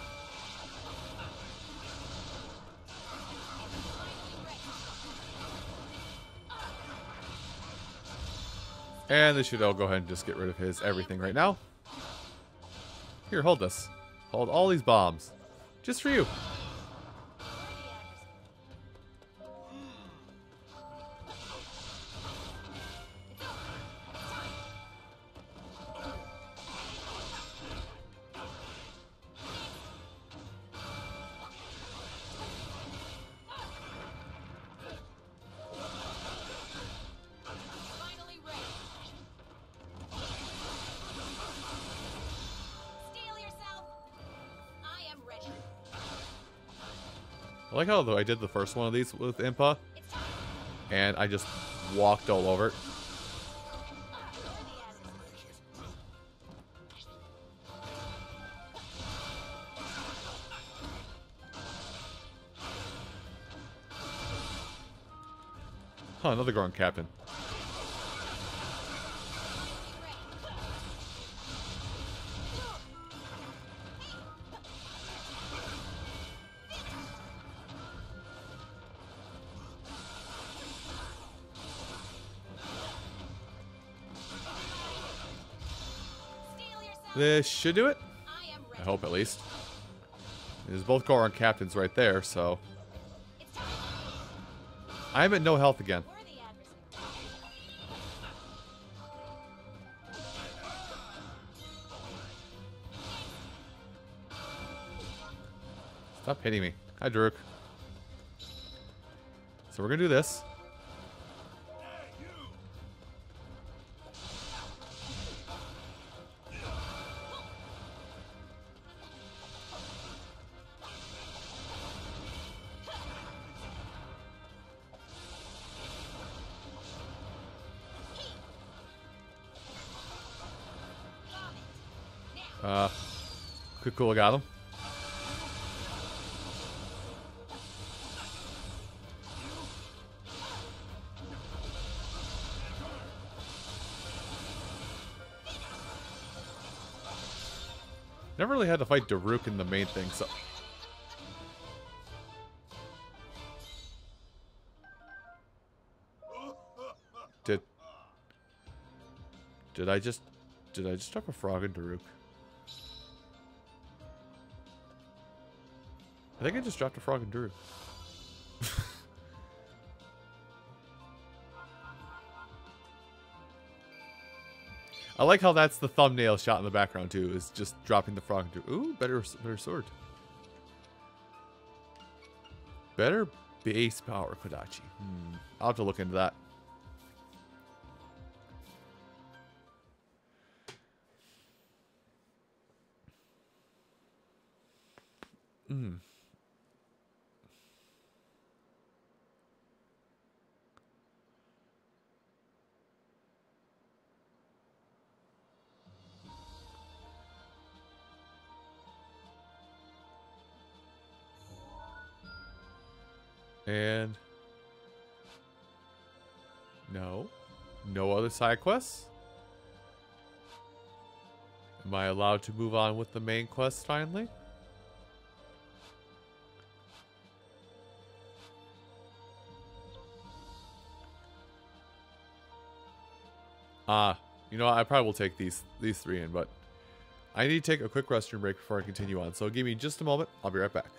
Speaker 1: And this should all go ahead and just get rid of his everything right now. Here, hold this. Hold all these bombs. Just for you.
Speaker 2: Finally ready. Steel yourself. I am ready.
Speaker 1: I like how though I did the first one of these with Impa,
Speaker 2: It's time.
Speaker 1: and I just walked all over it.
Speaker 2: Worthy adversary.
Speaker 1: Huh, another Gorn Captain.
Speaker 2: Steel yourself.
Speaker 1: This should do it.
Speaker 2: I am
Speaker 1: I
Speaker 2: ready.
Speaker 1: hope at least. There's both Goron Captains right there, so
Speaker 2: It's time.
Speaker 1: I'm at no health again.
Speaker 2: Worthy adversary.
Speaker 1: Stop hitting me. Hi, Druk. So we're gonna do this. Cool, I got him. Never really had to fight Daruk in the main thing, so... Did I just drop a frog in Daruk? I think I just dropped a frog and drew. I like how that's the thumbnail shot in the background too, is just dropping the frog and drew. Ooh, better sword. Better base power, Kodachi. I'll have to look into that. And no other side quests. Am I allowed to move on with the main quest finally? You know what? I probably will take these three in, but I need to take a quick restroom break before I continue on. So give me just a moment. I'll be right back.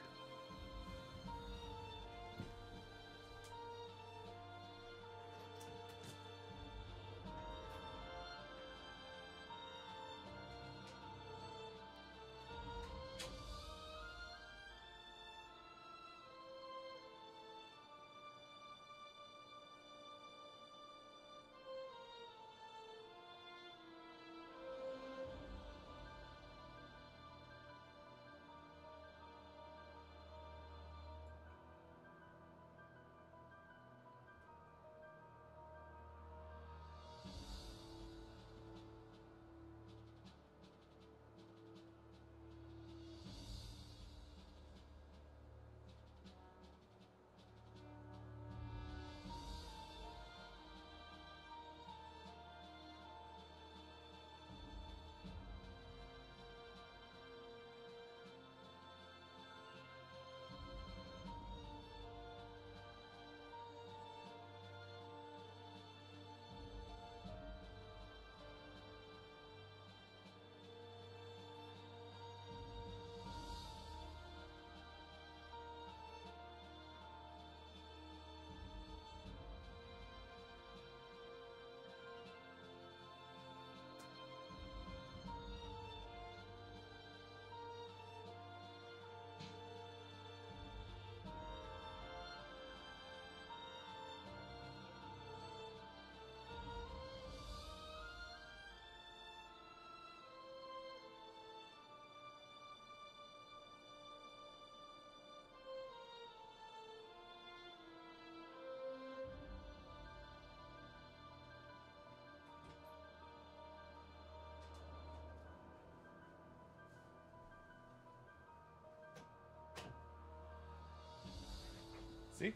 Speaker 1: See?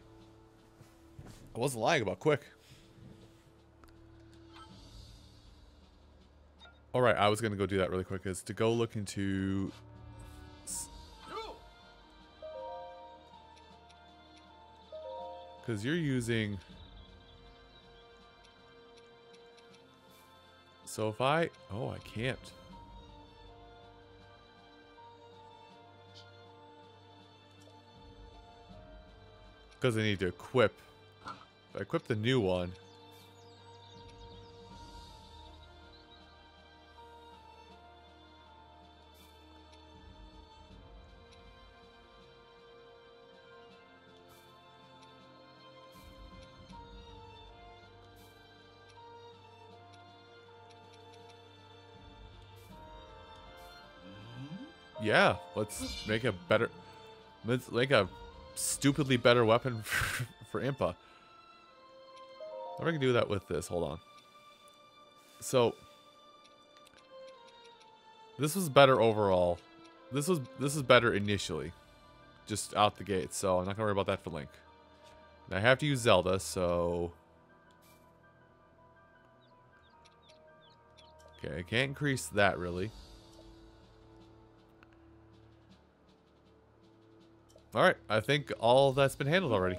Speaker 1: I wasn't lying about quick. Alright, I was going to go do that really quick. Is to go look into... Because you're using... So if I... Oh, I can't. Because I need to equip. If I equip the new one... Yeah, let's make a better... Let's make a stupidly better weapon for Impa. How do I do that with this? Hold on. So... This was better overall. This is better initially. Just out the gate, so I'm not gonna worry about that for Link. And I have to use Zelda, so... Okay, I can't increase that really. Alright, I think all that's been handled already.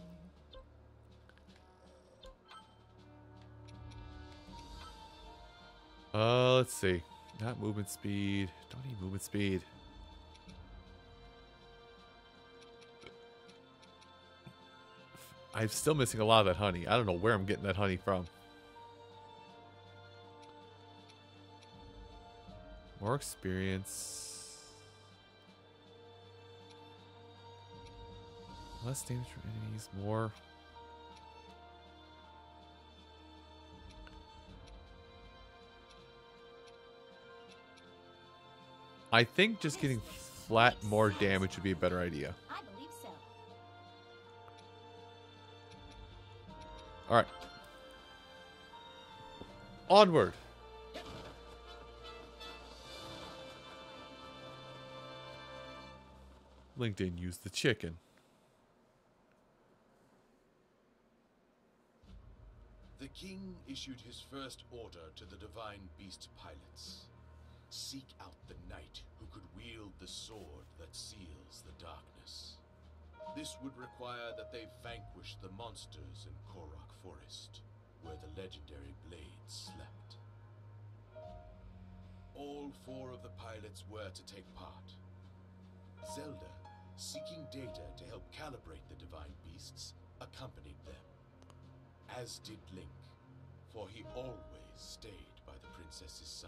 Speaker 1: Let's see. Not movement speed. Don't need movement speed. I'm still missing a lot of that honey. I don't know where I'm getting that honey from. More experience. Less damage from enemies. More. I think just getting flat more damage would be a better idea.
Speaker 2: I believe so.
Speaker 1: Alright. Onward. LinkedIn used the chicken.
Speaker 4: The king issued his first order to the divine beast pilots. Seek out the knight who could wield the sword that seals the darkness. This would require that they vanquish the monsters in Korok Forest, where the legendary blade slept. All 4 of the pilots were to take part. Zelda, seeking data to help calibrate the divine beasts, accompanied them. As did Link, for he always stayed by the princess's side.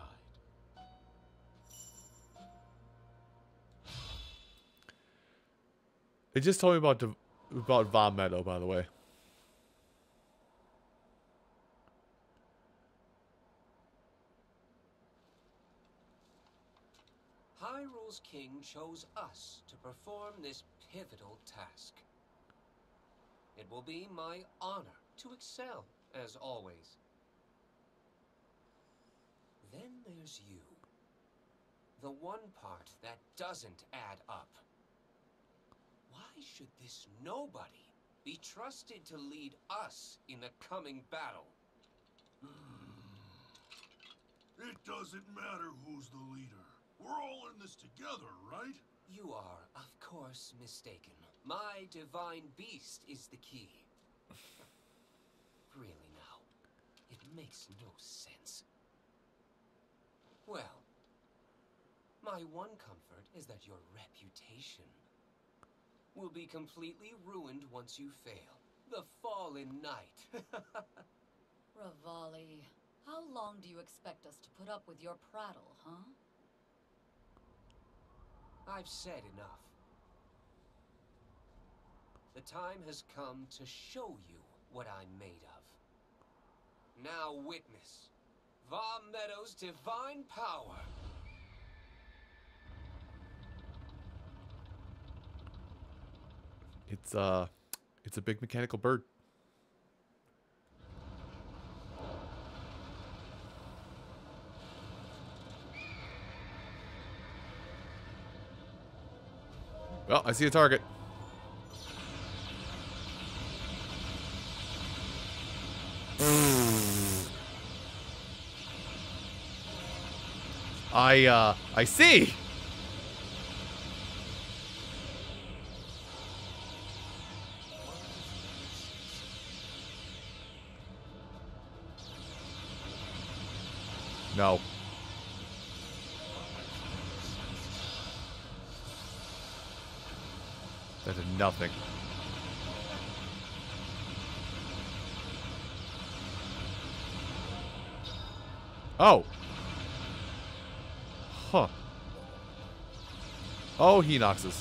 Speaker 1: It just told me about Vah Medoh, by the way.
Speaker 3: Hyrule's king chose us to perform this pivotal task. It will be my honor to excel, as always. Then there's you. The one part that doesn't add up. Why should this nobody be trusted to lead us in the coming battle?
Speaker 5: It doesn't matter who's the leader. We're all in this together, right?
Speaker 3: You are, of course, mistaken. My divine beast is the key. Really now, it makes no sense. Well, my one comfort is that your reputation will be completely ruined once you fail. The Fallen Knight.
Speaker 6: Revali, how long do you expect us to put up with your prattle, huh?
Speaker 3: I've said enough. The time has come to show you what I'm made of. Now witness Vah Medoh's divine power.
Speaker 1: It's a big mechanical bird. Well, I see a target. I see. No. That did nothing. Oh. Huh. Oh, he knocks us.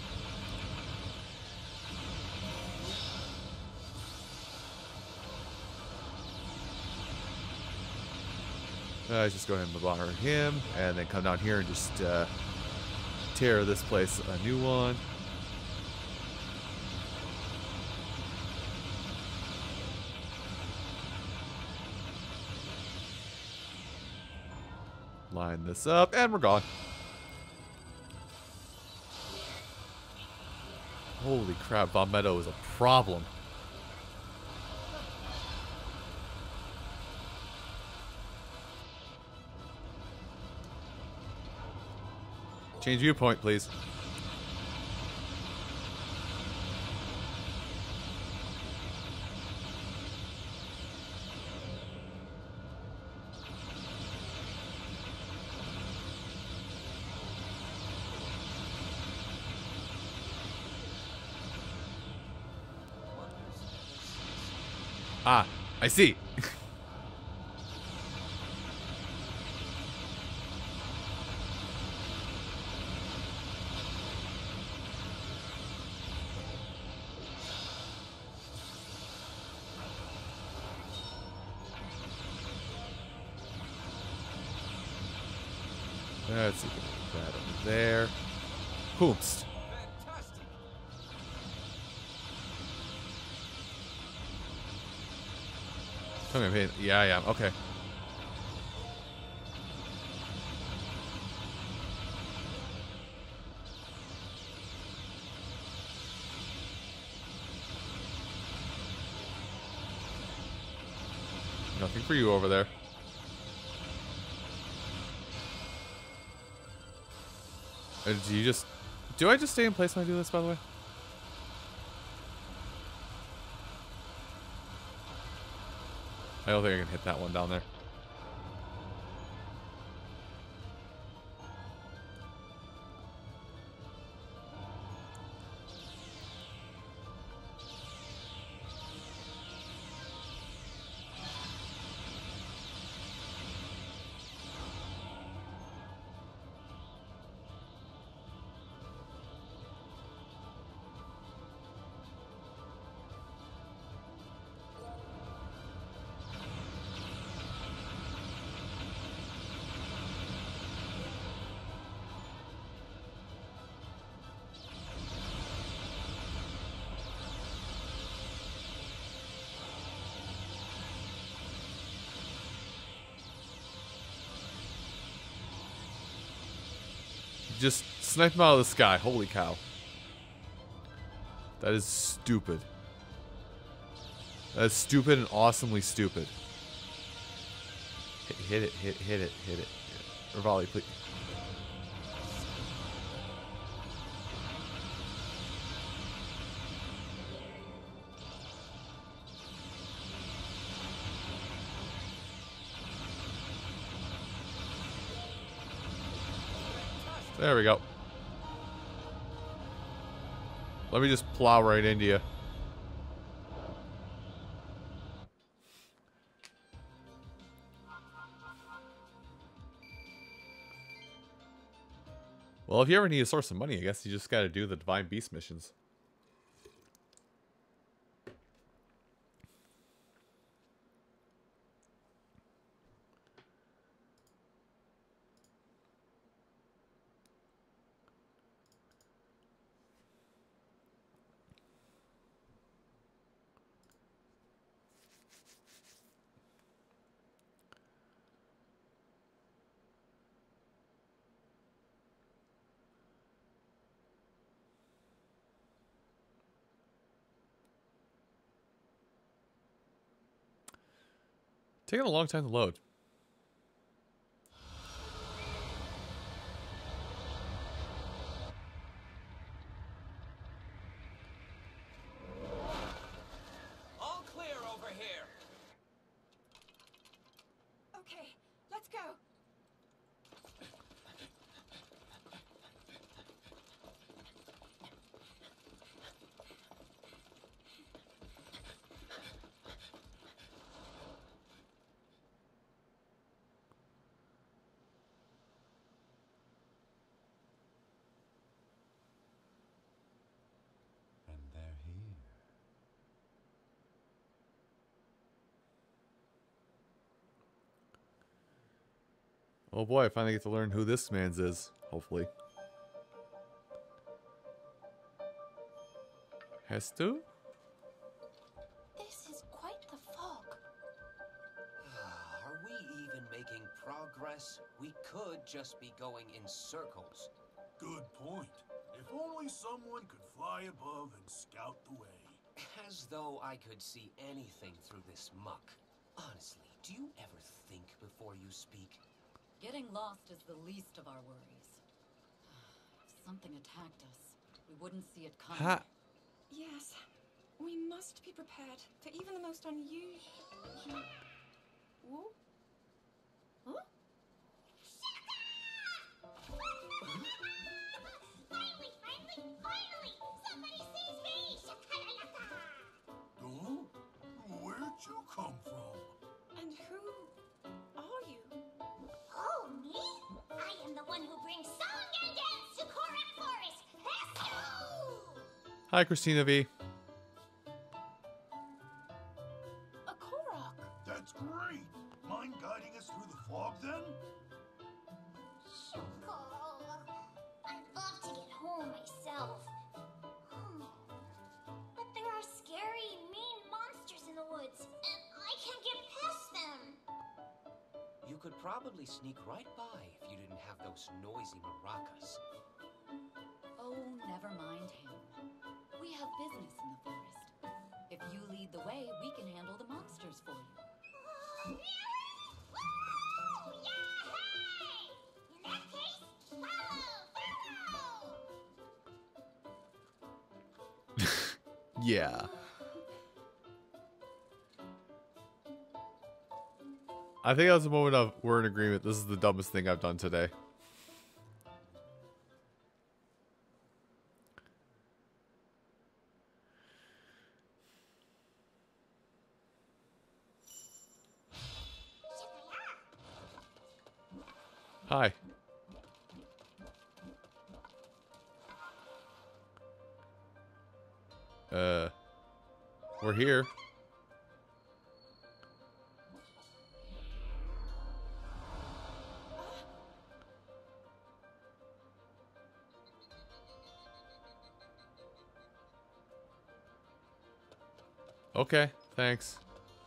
Speaker 1: Just go ahead and bar him, and then come down here and just tear this place a new one. Line this up, and we're gone. Holy crap, Vah Medoh is a problem. Change viewpoint, please. Ah, I see. Let's see. Put that over there. Hoopst.
Speaker 3: Fantastic.
Speaker 1: Come here, Peyton. Yeah, I am. Okay. Nothing for you over there. Do you just... Do I just stay in place when I do this, by the way? I don't think I can hit that one down there. Just snipe him out of the sky. Holy cow. That is stupid. That is stupid and awesomely stupid. Hit it. Revali, please. There we go. Let me just plow right into you. Well, if you ever need a source of money, I guess you just gotta do the Divine Beast missions. Taking a long time to load.
Speaker 3: All clear over here.
Speaker 2: Okay, let's go.
Speaker 7: And they're here.
Speaker 1: Oh boy, I finally get to learn who this man's is, hopefully. Hestu?
Speaker 2: This is quite the fog.
Speaker 3: Are we even making progress? We could just be going in circles.
Speaker 5: Good point. If only someone could fly above and scout the way.
Speaker 3: As though I could see anything through this muck. Honestly, do you ever think before you speak?
Speaker 6: Getting lost is the least of our worries. If something attacked us, we wouldn't see it coming.
Speaker 1: Ha!
Speaker 8: Yes, we must be prepared for even the most unusual. Whoa. Huh?
Speaker 5: Oh? Where'd you
Speaker 1: Hi, Christina V.
Speaker 8: A Korok.
Speaker 5: That's great. Mind guiding us through the fog then?
Speaker 2: Sure. I'd love to get home myself. But there are scary, mean monsters in the woods, and I can't get past them.
Speaker 3: You could probably sneak right by if you didn't have those noisy maracas.
Speaker 6: Oh, never mind him. We have business in the forest. If you lead the way, we can handle the monsters for you.
Speaker 2: Really? Woo! Yay! In that case, follow!
Speaker 1: Yeah. I think that was a moment of we're in agreement. This is the dumbest thing I've done today. Hi. We're here. Okay, thanks.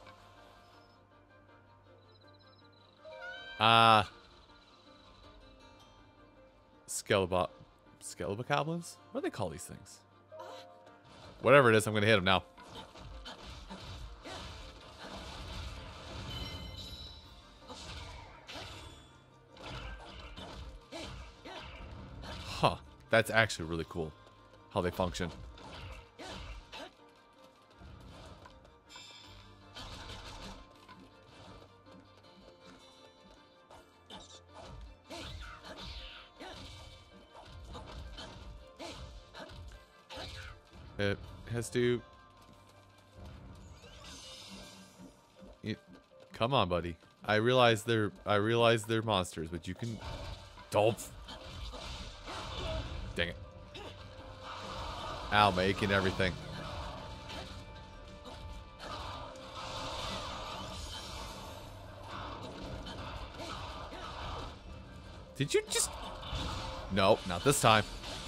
Speaker 1: Skelebagoblins? What do they call these things? Whatever it is, I'm gonna hit him now. Huh. That's actually really cool how they function. It has to... Come on, buddy. I realize they're monsters, but you can... Don't... Dang it. Ow, my aching everything. Did you just... No, not this time.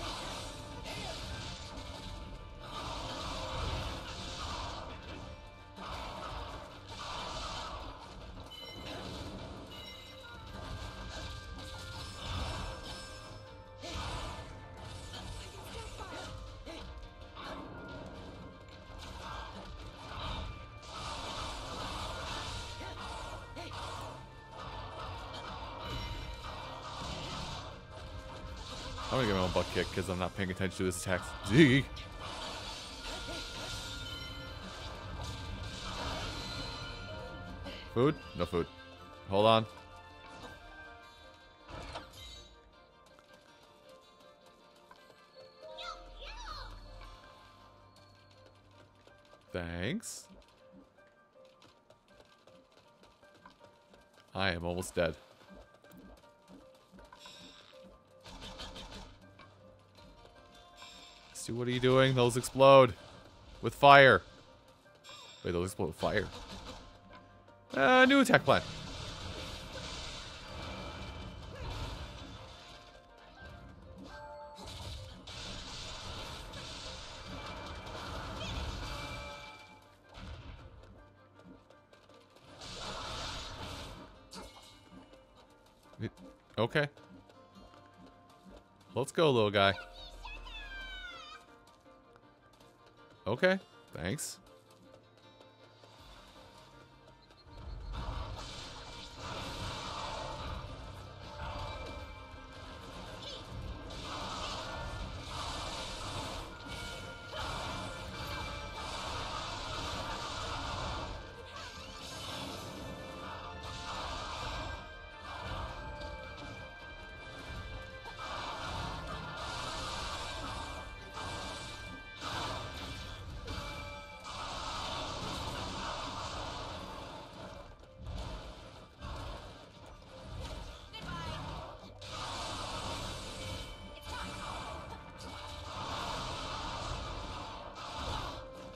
Speaker 1: I'm gonna get my own butt kick because I'm not paying attention to his attacks. Gee. Food? No food. Hold on. Thanks. I am almost dead. Stu, what are you doing? Those explode with fire. Wait, those explode with fire. New attack plan. Okay. Let's go, little guy. Okay, thanks.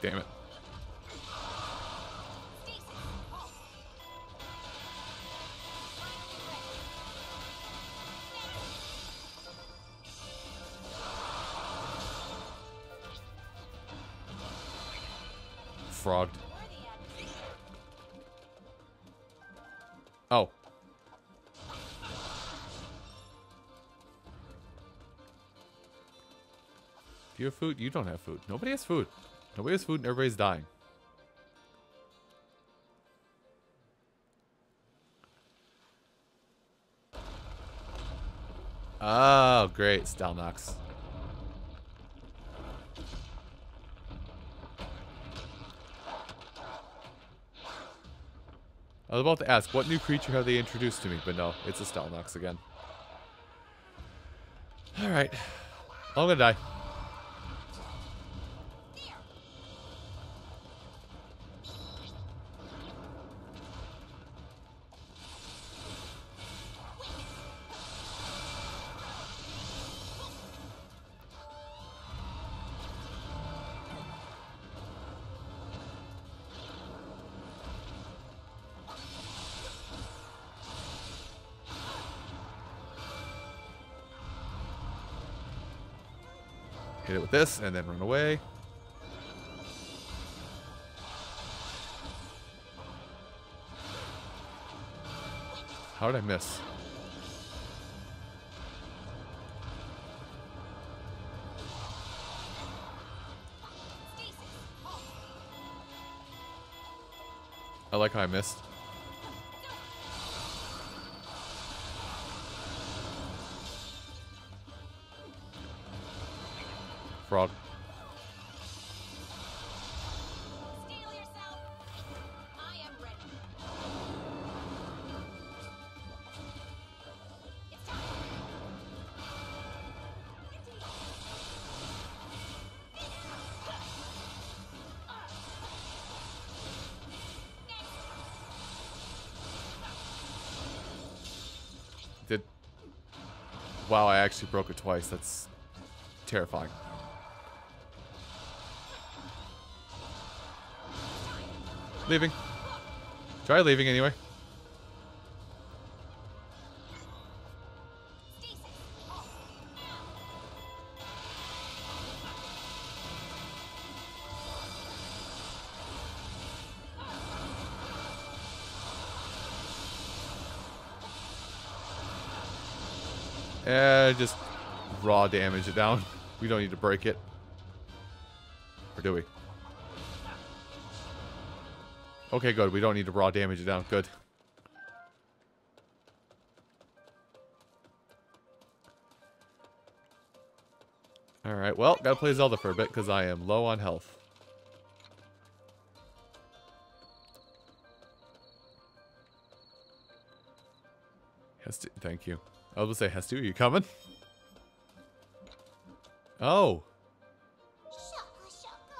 Speaker 1: Damn it. Frogged. Oh. Do you have food? You don't have food. Nobody has food. Nobody has food and everybody's dying. Oh, great. Stalnox. I was about to ask, what new creature have they introduced to me? But no, it's a Stalnox again. Alright. I'm gonna die. Hit it with this and then run away. How did I miss? I like how I missed. Frog.
Speaker 2: Steel yourself. I am ready. It's time.
Speaker 1: Did... Wow, I actually broke it twice. That's terrifying. Leaving. Try leaving anyway. Just raw damage it down. We don't need to break it. Or do we? Okay, good. We don't need to raw damage it down. Good. Alright, well, gotta play Zelda for a bit because I am low on health. Hestu, thank you. I was gonna say, Hestu, are you coming? Oh.
Speaker 2: Shaka, shaka.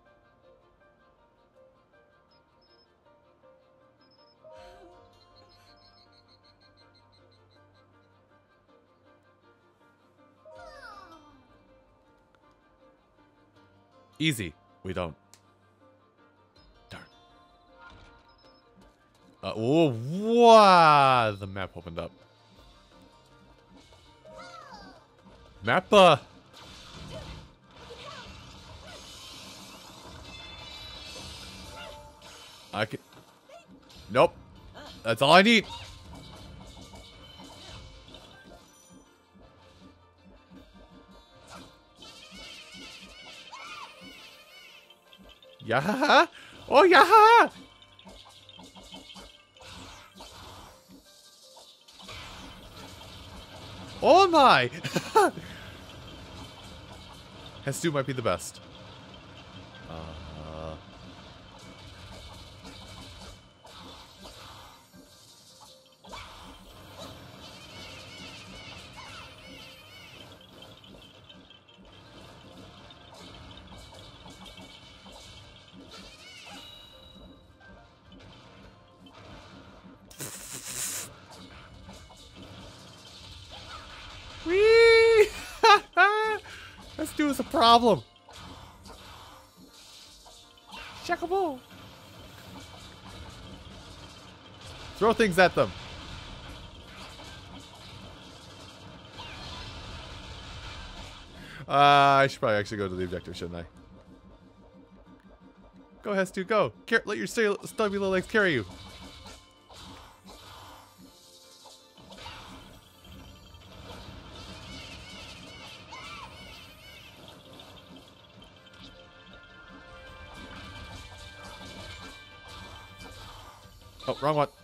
Speaker 1: Easy. We don't. Darn. Oh, wow! The map opened up. Mappa! I can... Nope. That's all I need. Yahaha! Oh, yahaha! Oh my! Hestu might be the best. Whee! Hestu is a problem. Chocobo! Throw things at them. I should probably actually go to the objective, shouldn't I? Go, Hestu, go. Let your stubby little legs carry you. Oh, wrong one.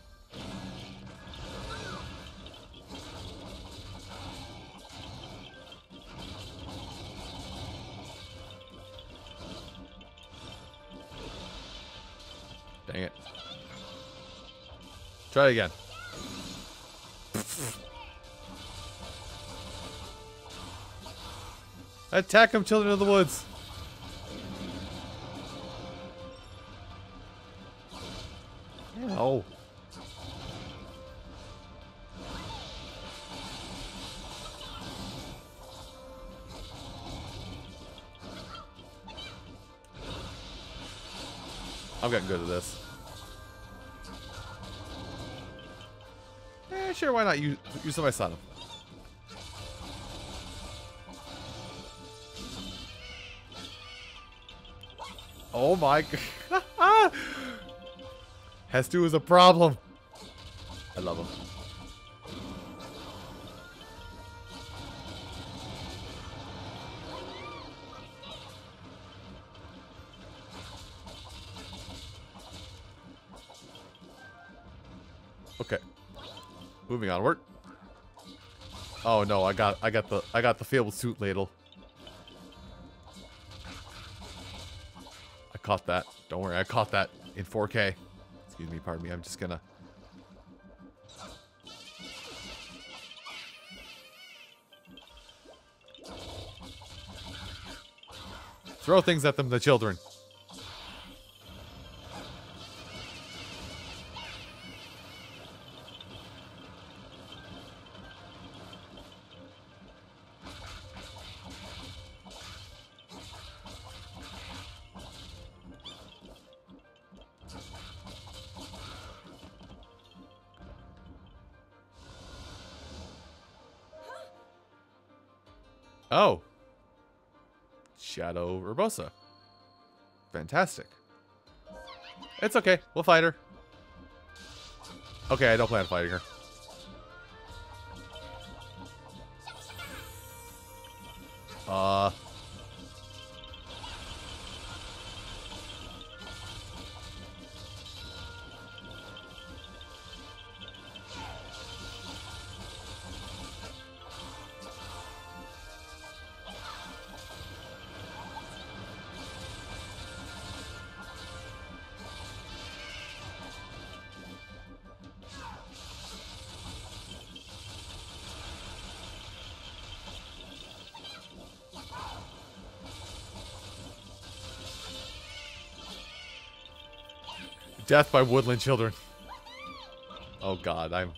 Speaker 1: Dang it. Try it again. Attack them, children of the woods. Oh. I'm getting good at this. Sure, why not use some of my Sodom? Oh my god. Hestu is a problem. I love him. Okay. Moving onward. Oh no, I got the fabled suit ladle. I caught that. Don't worry, I caught that in 4K. Excuse me, pardon me. I'm just gonna. Throw things at them, the children. Oh. Shadow Urbosa. Fantastic. It's okay. We'll fight her. Okay, I don't plan on fighting her. Death by woodland children. Oh god, I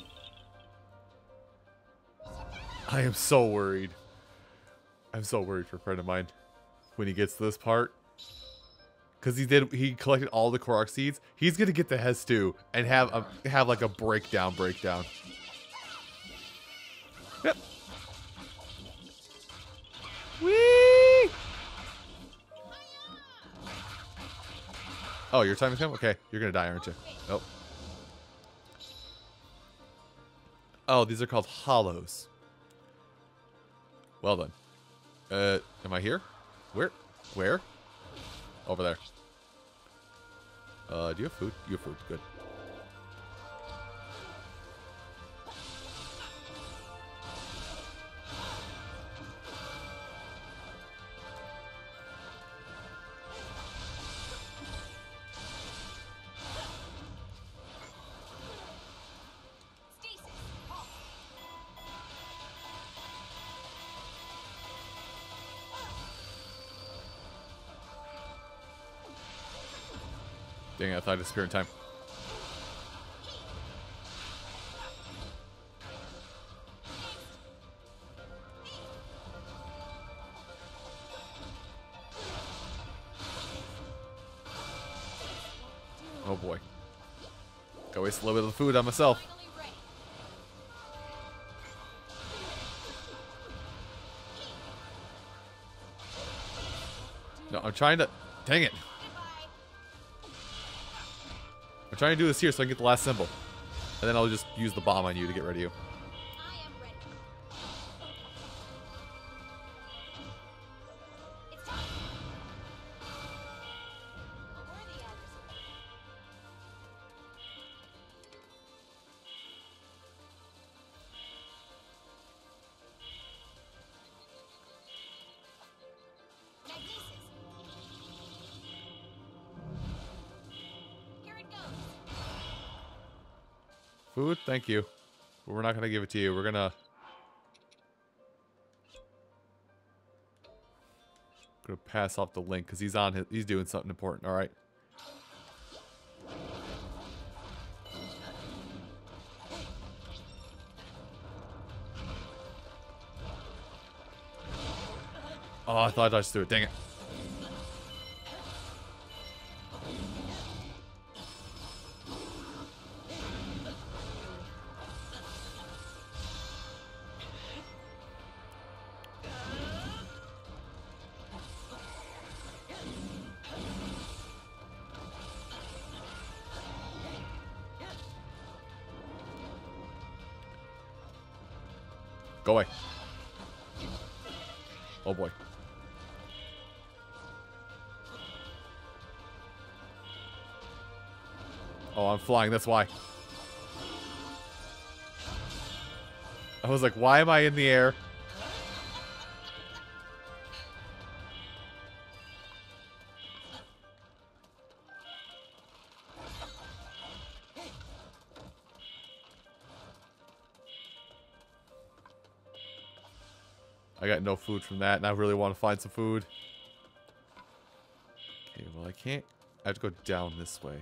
Speaker 1: am so worried. I'm so worried for a friend of mine when he gets to this part. Cause he collected all the Korok seeds. He's gonna get the Hestu and have like a breakdown. Yep. Whee! Oh, your time has come? Okay, you're gonna die, aren't you? Nope. Oh, these are called hollows. Well done. Am I here? Where? Over there. Do you have food? You have food. Good. Dang it, I thought I'd disappear in time. Oh boy. Gotta waste a little bit of the food on myself.
Speaker 2: Finally ready.
Speaker 1: No, I'm trying to... Dang it.
Speaker 2: Goodbye.
Speaker 1: I'm trying to do this here so I can get the last symbol. And then I'll just use the bomb on you to get rid of you.
Speaker 2: I am ready. It's time. A worthy adversary. Magnesis. Here it goes.
Speaker 1: Food? Thank you. But we're not going to give it to you. We're going to... pass off the link because he's on his, he's doing something important. All right. Oh, I thought I just threw it. Dang it. Go away. Oh boy. Oh, I'm flying, that's why. I was like, why am I in the air? I got no food from that, and I really want to find some food. Okay, well, I can't. I have to go down this way.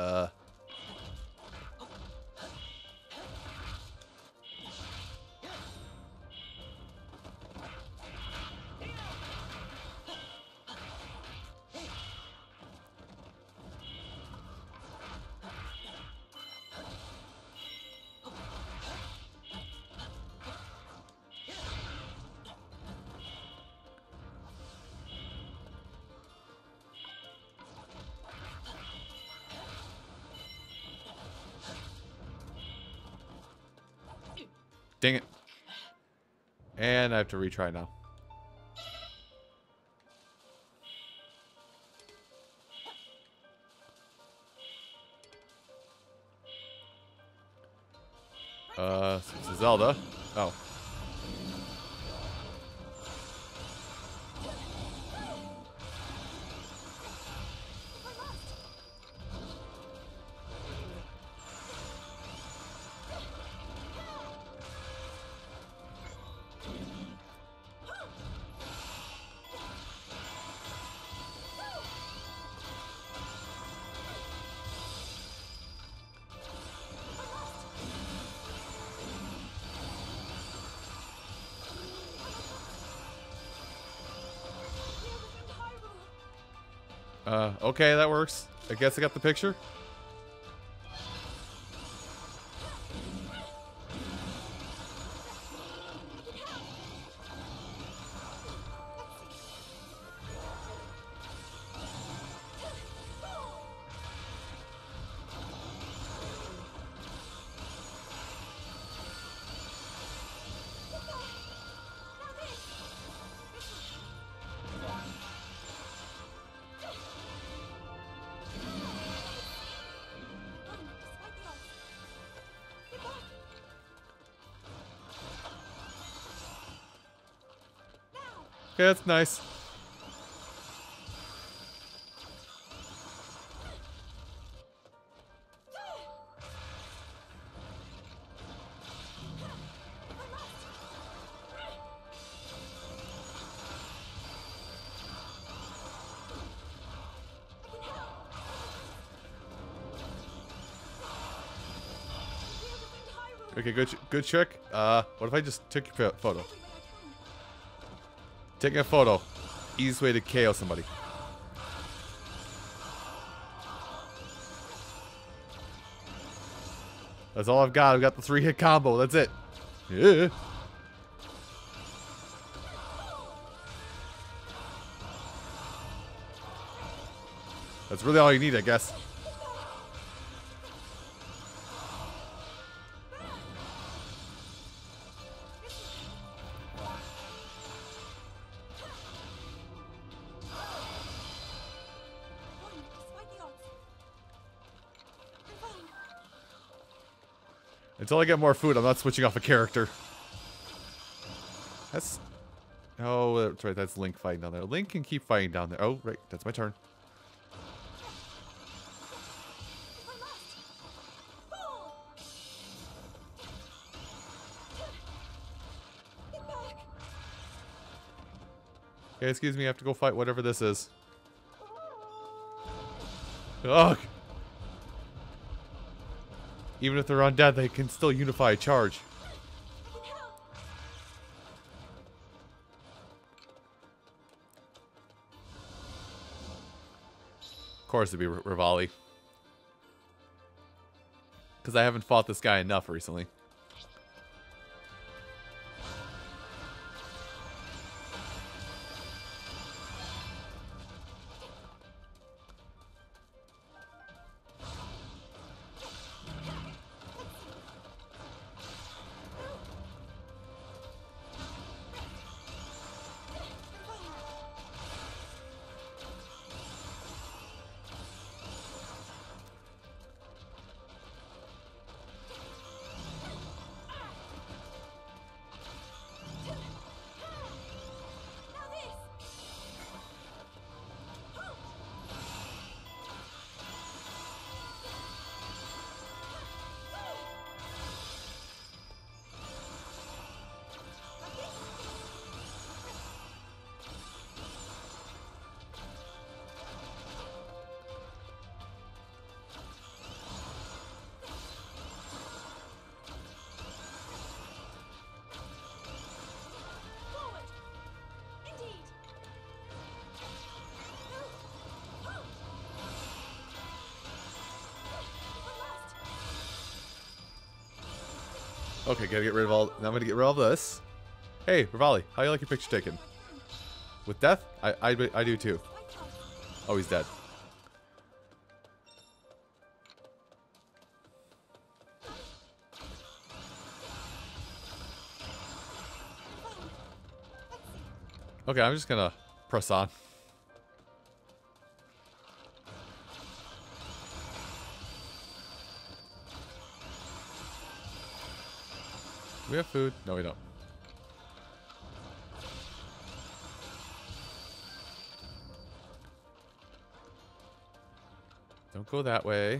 Speaker 1: Dang it. And I have to retry now. It's Zelda. Oh. Okay, that works. I guess I got the picture. Okay, that's nice. Okay, good trick. What if I just took your photo? Taking a photo. Easiest way to KO somebody. That's all I've got. I've got the 3-hit combo. That's it. Yeah. That's really all you need, I guess. Until I get more food, I'm not switching off a character. That's... Oh, that's right. That's Link fighting down there. Link can keep fighting down there. Oh, right. That's my turn. Okay, excuse me. I have to go fight whatever this is. Ugh. Even if they're undead, they can still unify a charge. Of course it'd be Rivali. Because I haven't fought this guy enough recently. Okay, gotta get rid of all... Now I'm gonna get rid of this. Hey, Rivali, how you like your picture taken? With death? I do too. Oh, he's dead. Okay, I'm just gonna press on. Do we have food? No, we don't. Don't go that way.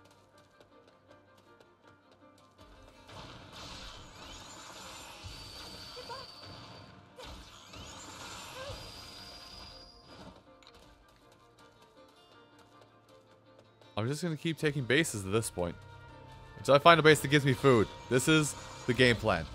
Speaker 1: I'm just gonna keep taking bases at this point. Until I find a base that gives me food. This is the game plan.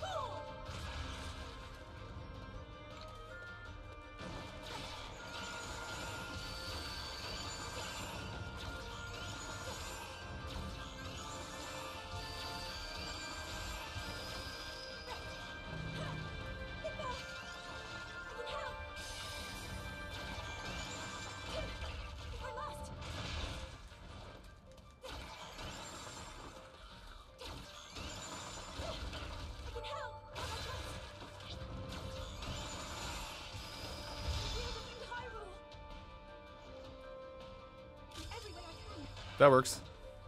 Speaker 1: That works.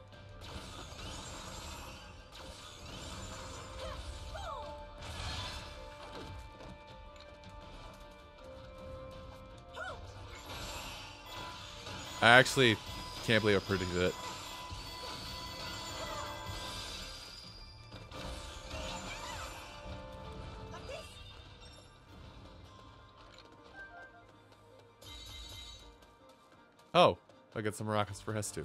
Speaker 1: I actually can't believe I predicted it. Oh, I get some maracas for Hestu.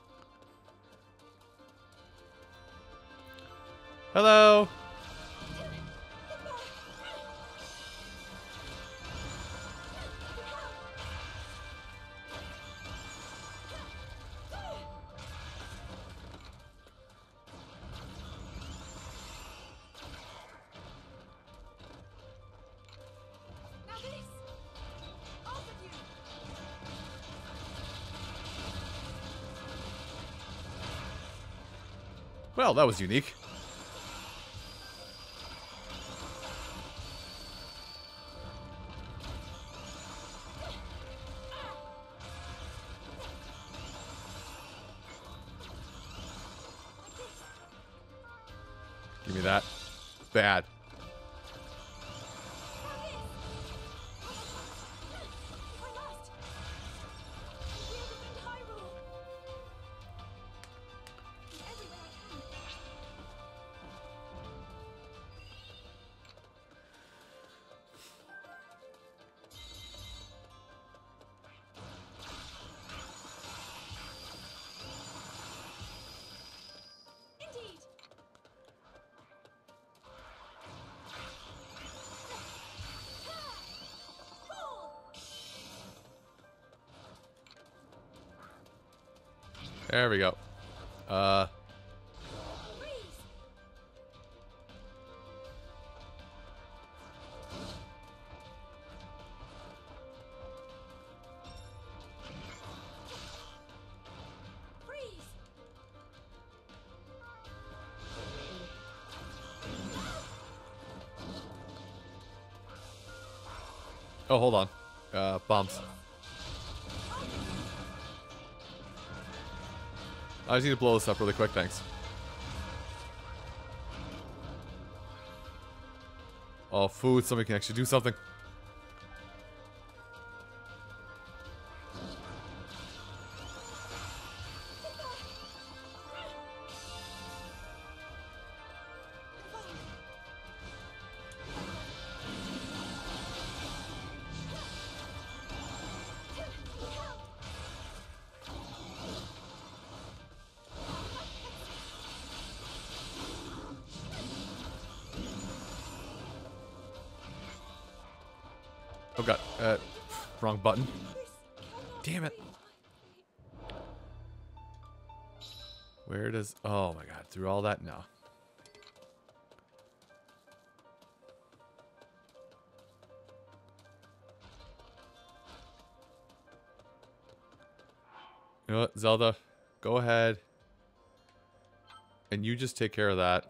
Speaker 1: Hello. Well, that was unique. Give me that. Bad. There we go. Oh, hold on. Bombs. I just need to blow this up really quick, thanks. Oh, food. Somebody can actually do something. Oh god, wrong button. Damn it. Where does... Oh my god, through all that? No. You know what, Zelda? Go ahead. And you just take care of that.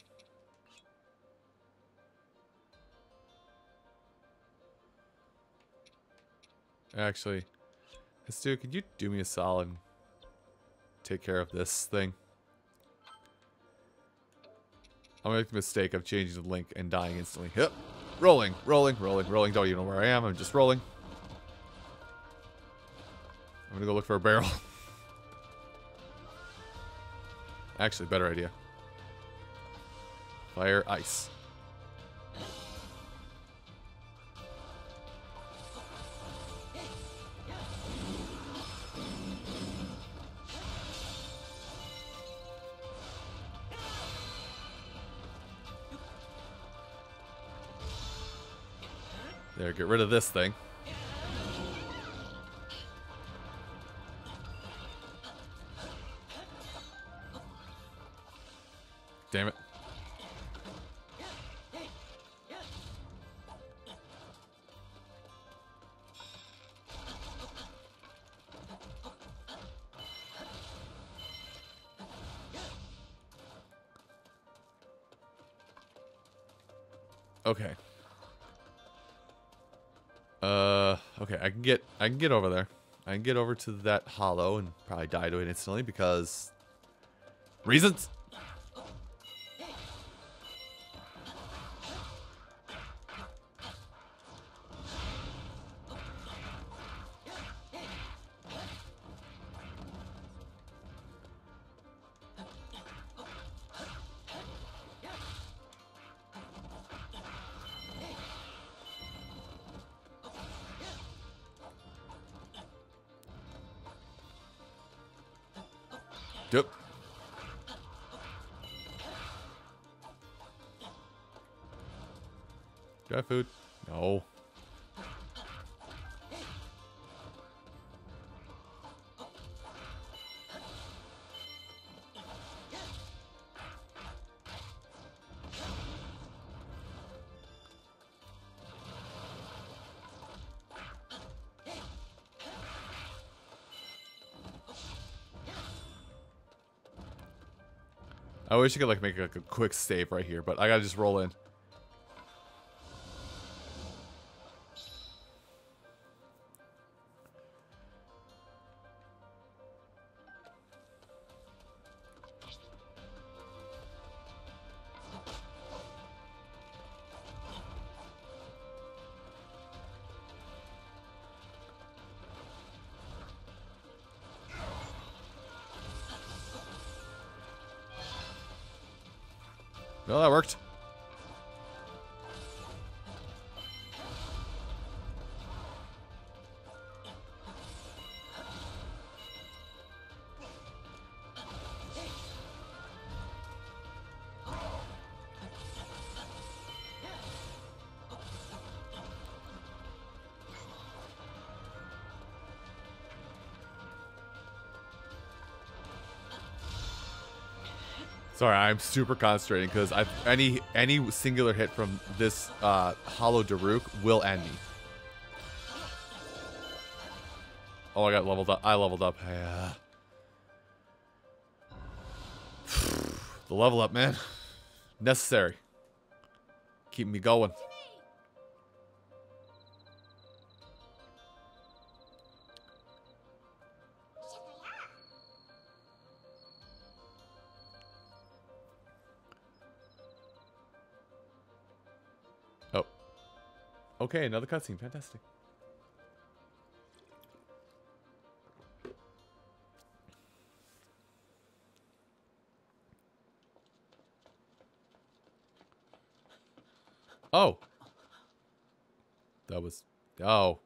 Speaker 1: Actually, Stu, could you do me a solid and take care of this thing? I'm gonna make the mistake of changing the link and dying instantly. Yep. Rolling, rolling, rolling, rolling. Don't even know where I am. I'm just rolling. I'm gonna go look for a barrel. Actually, better idea. Fire, ice. There, get rid of this thing. Damn it. Okay. Okay, I can get over there. I can get over to that hollow and probably die to it instantly because reasons. Yep. Do I have food? No. I wish I could like make like a quick save right here, but I gotta just roll in. No, that worked. Sorry, I'm super concentrating because any singular hit from this Hollow Daruk will end me. Oh, I got leveled up. I leveled up. Yeah. The level up, man. Necessary. Keep me going. Oh. Okay, another cutscene. Fantastic. Oh. That was... Oh.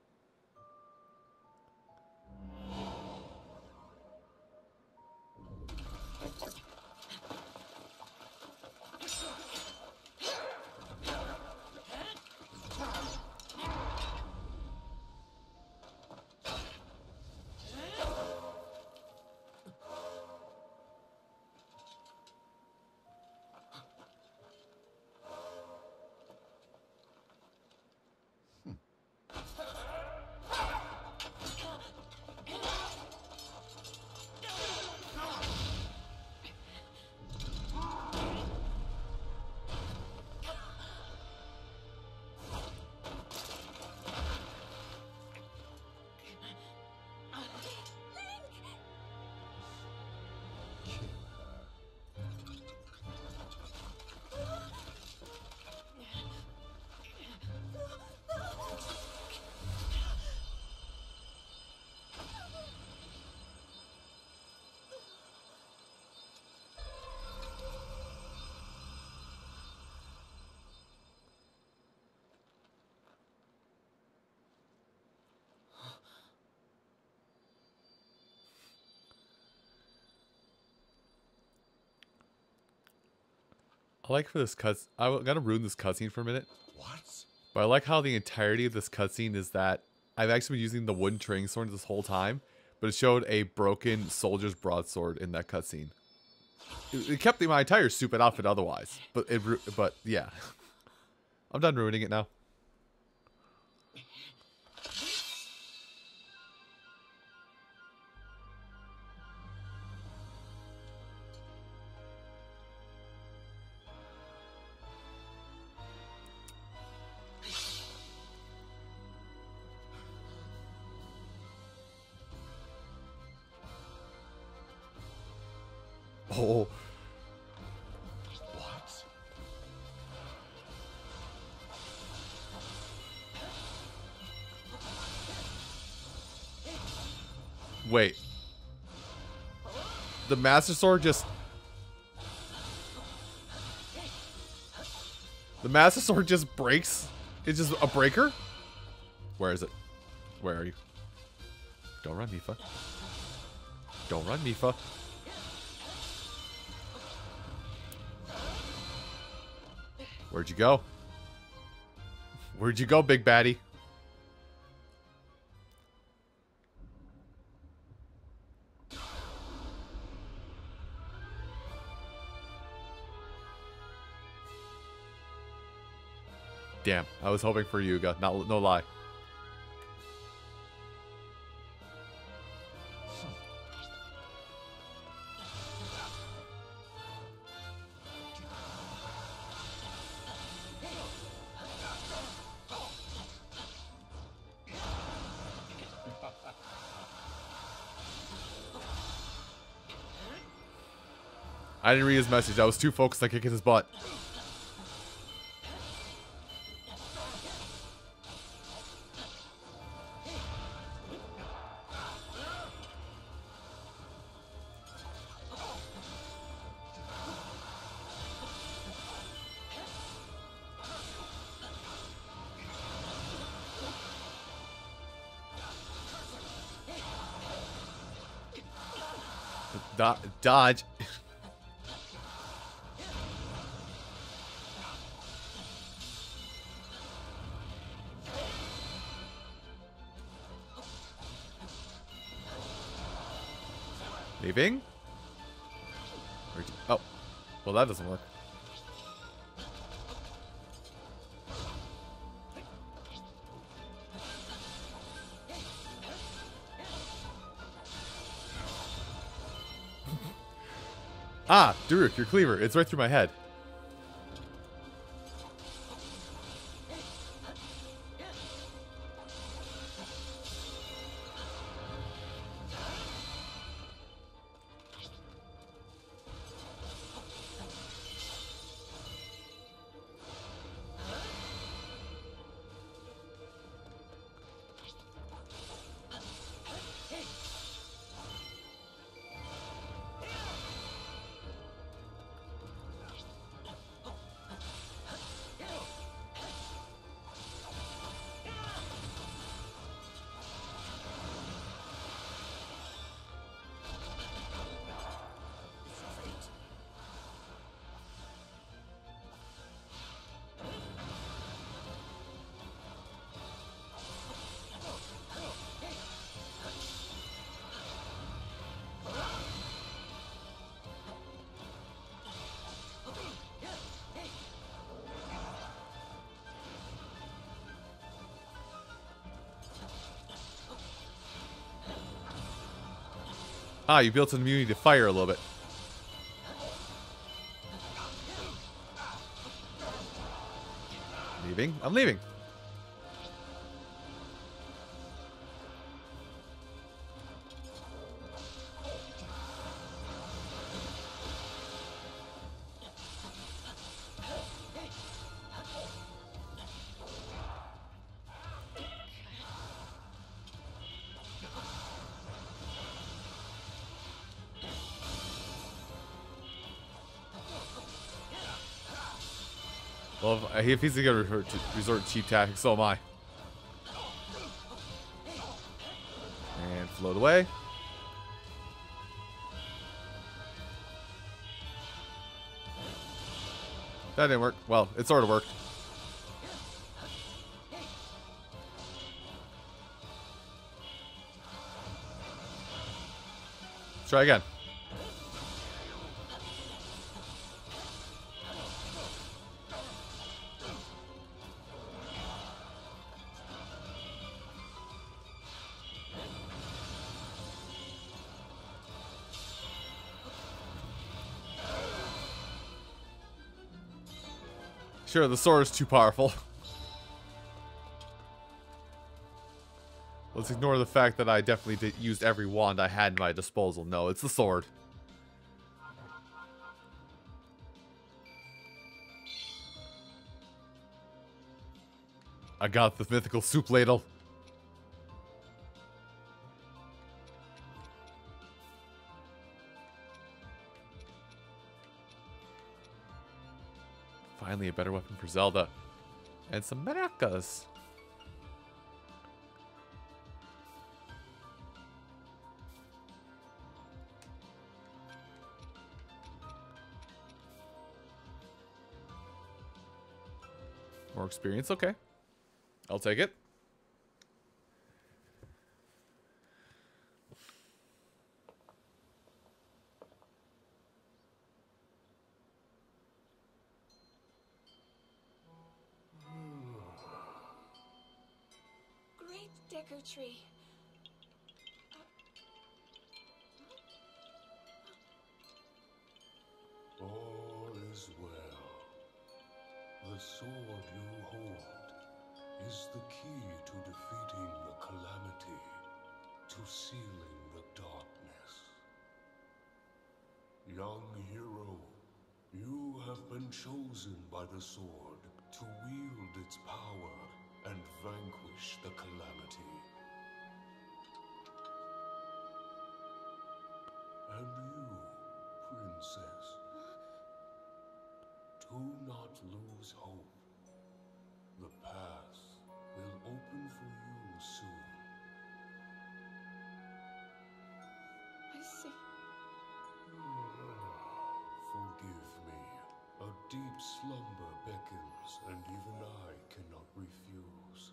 Speaker 1: I like for this I'm gonna ruin this cutscene for a minute.
Speaker 5: What?
Speaker 1: But I like how the entirety of this cutscene is that I've actually been using the wooden training sword this whole time, but it showed a broken soldier's broadsword in that cutscene. It kept my entire stupid outfit otherwise, but yeah, I'm done ruining it now. Oh.
Speaker 5: What?
Speaker 1: Wait. The Master Sword just... The Master Sword just breaks? It's just a breaker? Where is it? Where are you? Don't run, Mipha. Don't run, Mipha. Where'd you go? Where'd you go, big baddie? Damn, I was hoping for Yuga. No lie. I didn't read his message. I was too focused on kicking his butt. Dodge. Leaving? Oh. Well, that doesn't work. Ah, Daruk, your cleaver. It's right through my head. Ah, you built an immunity to fire a little bit. Leaving? I'm leaving. Well, if he's gonna resort to cheap tactics, so am I. And float away. That didn't work. Well, it sort of worked. Let's try again. Sure, the sword is too powerful. Let's ignore the fact that I definitely used every wand I had in my disposal. No, it's the sword. I got the mythical soup ladle. Finally, a better weapon for Zelda. And some maracas. More experience, okay. I'll take it.
Speaker 8: Great Deku Tree.
Speaker 5: All is well. The sword you hold is the key to defeating the calamity, to sealing the darkness. Young hero, You have been chosen by the sword to wield its power and vanquish the calamity. And you, princess, do not lose hope. The path will open for you soon.
Speaker 8: I see.
Speaker 5: Forgive me. A deep slumber beckons, and even I cannot refuse.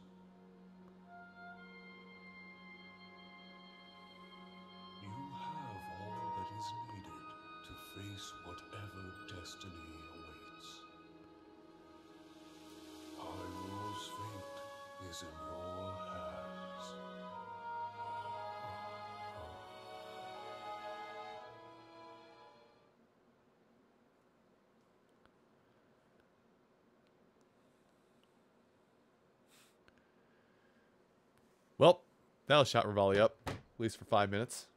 Speaker 5: You have all that is needed to face whatever destiny awaits. Hyrule's fate is in your hands.
Speaker 1: Well, that'll shot Revali up, at least for 5 minutes.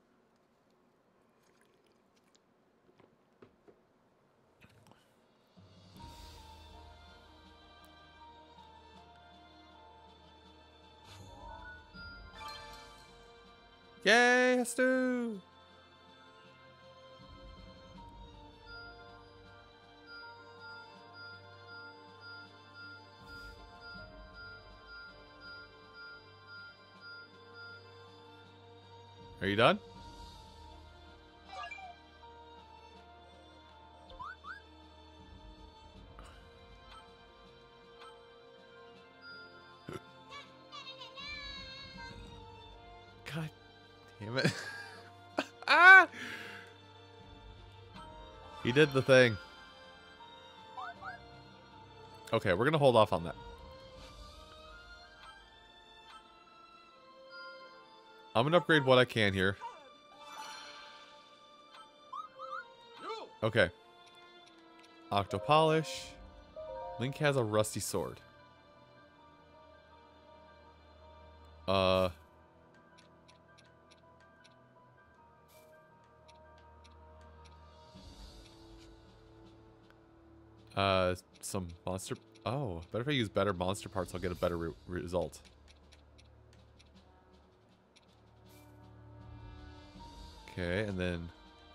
Speaker 1: Yay, Stu! Are you done? God damn it. Ah! He did the thing. Okay, we're gonna hold off on that. I'm gonna upgrade what I can here. Okay. Octopolish. Link has a rusty sword. Some monster... Oh, better if I use better monster parts, I'll get a better result. Okay, and then...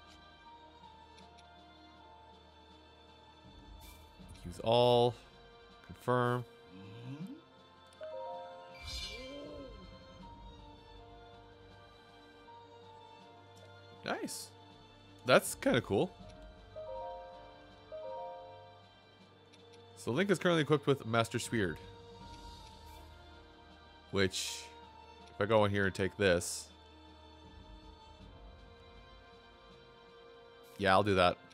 Speaker 1: use all. Confirm. Nice. That's kind of cool. So Link is currently equipped with Master Sword. Which, if I go in here and take this... Yeah, I'll do that.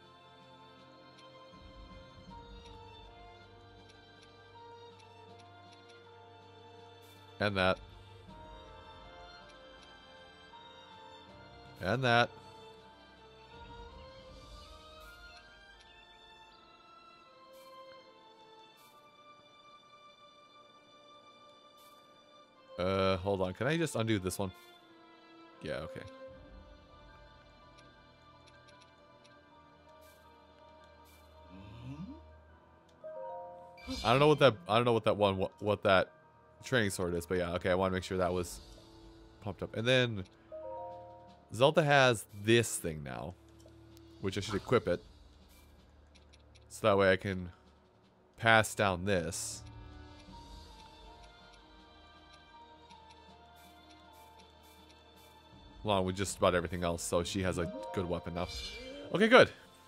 Speaker 1: And that. And that. Hold on. Can I just undo this one? Yeah, okay. I don't know what that training sword is, but yeah, okay, I want to make sure that was pumped up. And then Zelda has this thing now, which I should equip it. So that way I can pass down this. Along with just about everything else, so she has a good weapon now. Okay, good.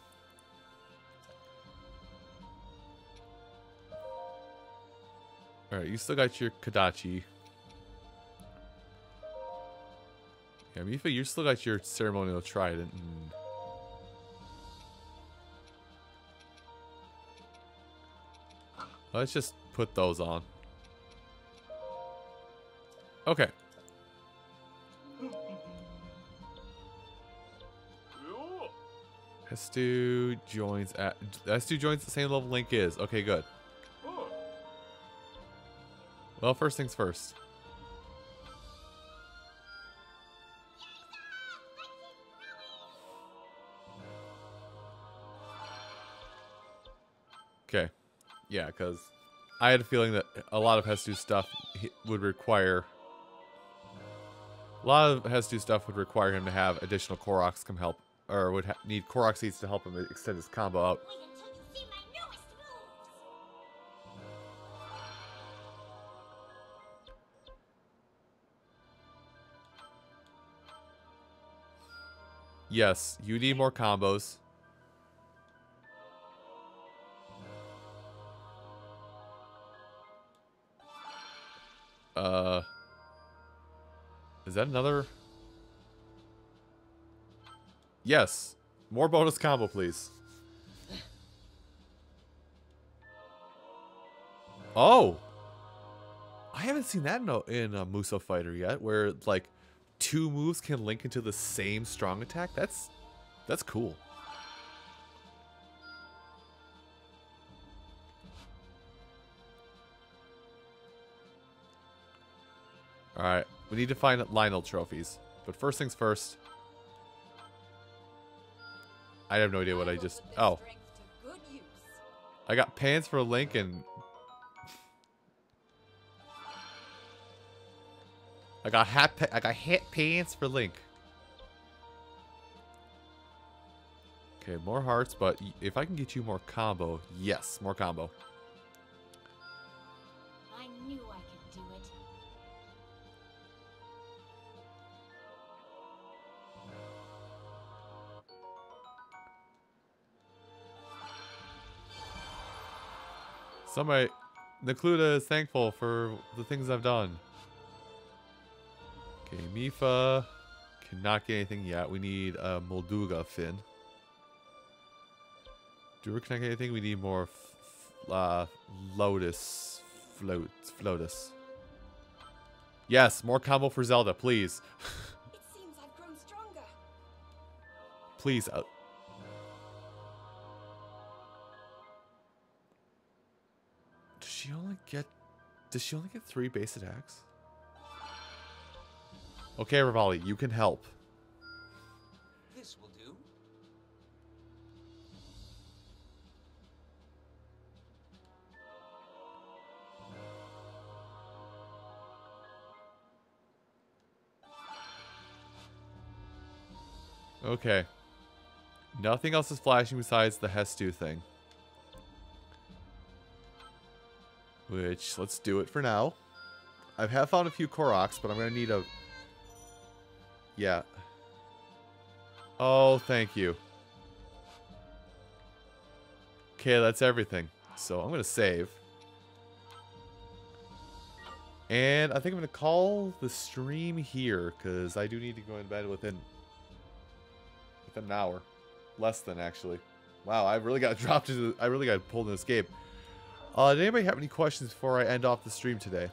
Speaker 1: Alright, you still got your Kodachi. Yeah, Mipha, you still got your ceremonial trident. Let's just put those on. Okay. S2 joins at S2 joins the same level Link is. Okay, good. Well, first things first. Okay. Yeah, because I had a feeling that a lot of Hestu stuff would require... A lot of Hestu stuff would require him to have additional Koroks come help, or would need Korok seeds to help him extend his combo out.
Speaker 2: Wait until you see my newest moves.
Speaker 1: Yes, you need more combos. Is that another? Yes. More bonus combo, please. Oh! I haven't seen that in a Musou Fighter yet, where, like, 2 moves can link into the same strong attack. That's cool. Alright, we need to find Lionel trophies. But first things first. I have no idea what I just... Oh. I got pants for Link and... I got hat pants for Link. Okay, more hearts, but if I can get you more combo... Yes, more combo.
Speaker 2: I knew I could do it.
Speaker 1: Somebody... Necluda is thankful for the things I've done. Okay, Mifa cannot get anything yet. We need a Molduga fin. Drewer cannot get anything. We need more Flotus. Yes, more combo for Zelda, please.
Speaker 8: It seems I've grown stronger.
Speaker 1: Please. Does she only get 3 base attacks? Okay, Revali, you can help.
Speaker 3: This will do.
Speaker 1: Okay. Nothing else is flashing besides the Hestu thing. Which, let's do it for now. I have found a few Koroks, but I'm going to need a... Yeah. Oh, thank you. Okay, that's everything. So I'm going to save. And I think I'm going to call the stream here, because I do need to go in bed within an hour. Less than, actually. Wow, I really got dropped into... I really got pulled in escape. Did anybody have any questions before I end off the stream today?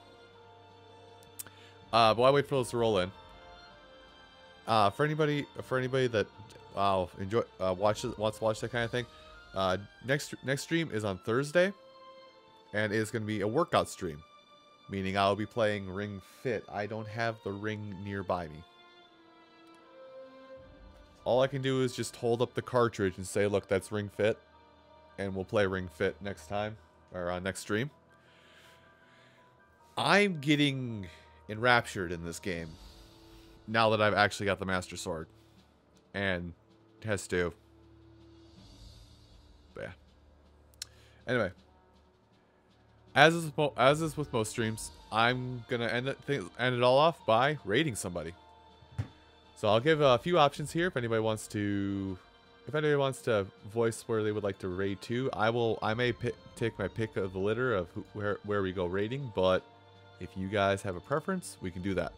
Speaker 1: But while I wait for those to roll in. For anybody that wants to watch that kind of thing, next stream is on Thursday, and it's going to be a workout stream, meaning I'll be playing Ring Fit. I don't have the ring nearby me. All I can do is just hold up the cartridge and say, "Look, that's Ring Fit," and we'll play Ring Fit next time or next stream. I'm getting enraptured in this game now that I've actually got the Master Sword and Hestu. But yeah. Anyway, as is with most streams, I'm gonna end it all off by raiding somebody. So I'll give a few options here if anybody wants to voice where they would like to raid to. I may take my pick of the litter of where we go raiding, but if you guys have a preference, we can do that.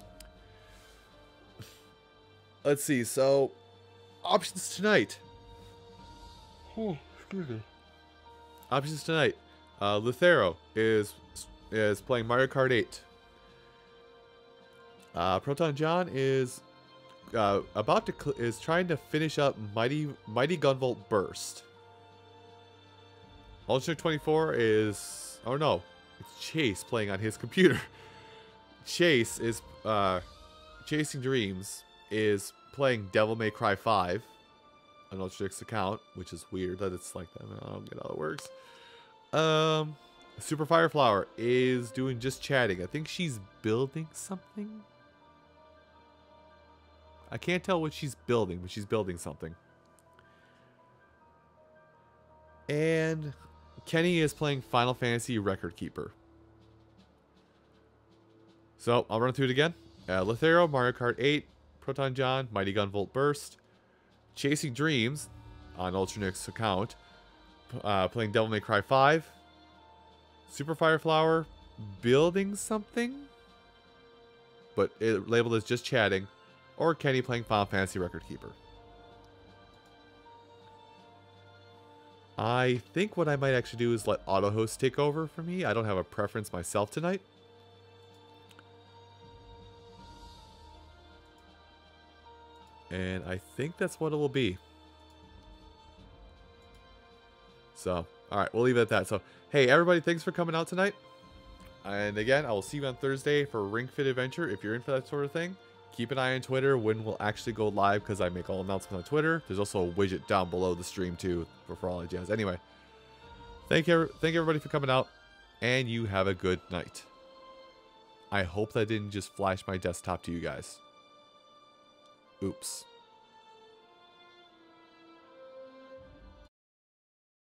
Speaker 1: Let's see. So options tonight. Oh, excuse me. Options tonight. Luthero is playing Mario Kart 8. Proton John is is trying to finish up Mighty Gunvolt Burst. Alternate 24 is... Oh no, it's Chase playing on his computer. Chase is Chasing Dreams is playing Devil May Cry 5 on Ultra's account, which is weird that it's like that. I don't get how it works. Super Fire Flower is doing just chatting. I think she's building something. I can't tell what she's building, but she's building something. And Kenny is playing Final Fantasy Record Keeper. So, I'll run through it again. Lethero, Mario Kart 8, Proton John, Mighty Gun Volt Burst, Chasing Dreams on Ultranix's account, playing Devil May Cry 5, Super Fire Flower, building something, but it labeled as just chatting, or Kenny playing Final Fantasy Record Keeper. I think what I might actually do is let AutoHost take over for me. I don't have a preference myself tonight. And I think that's what it will be. So, alright, we'll leave it at that. So, hey, everybody, thanks for coming out tonight. And again, I will see you on Thursday for Ring Fit Adventure. If you're in for that sort of thing, keep an eye on Twitter when we'll actually go live, because I make all announcements on Twitter. There's also a widget down below the stream, too, for all that jazz. Anyway, thank everybody for coming out, and you have a good night. I hope that didn't just flash my desktop to you guys. Oops.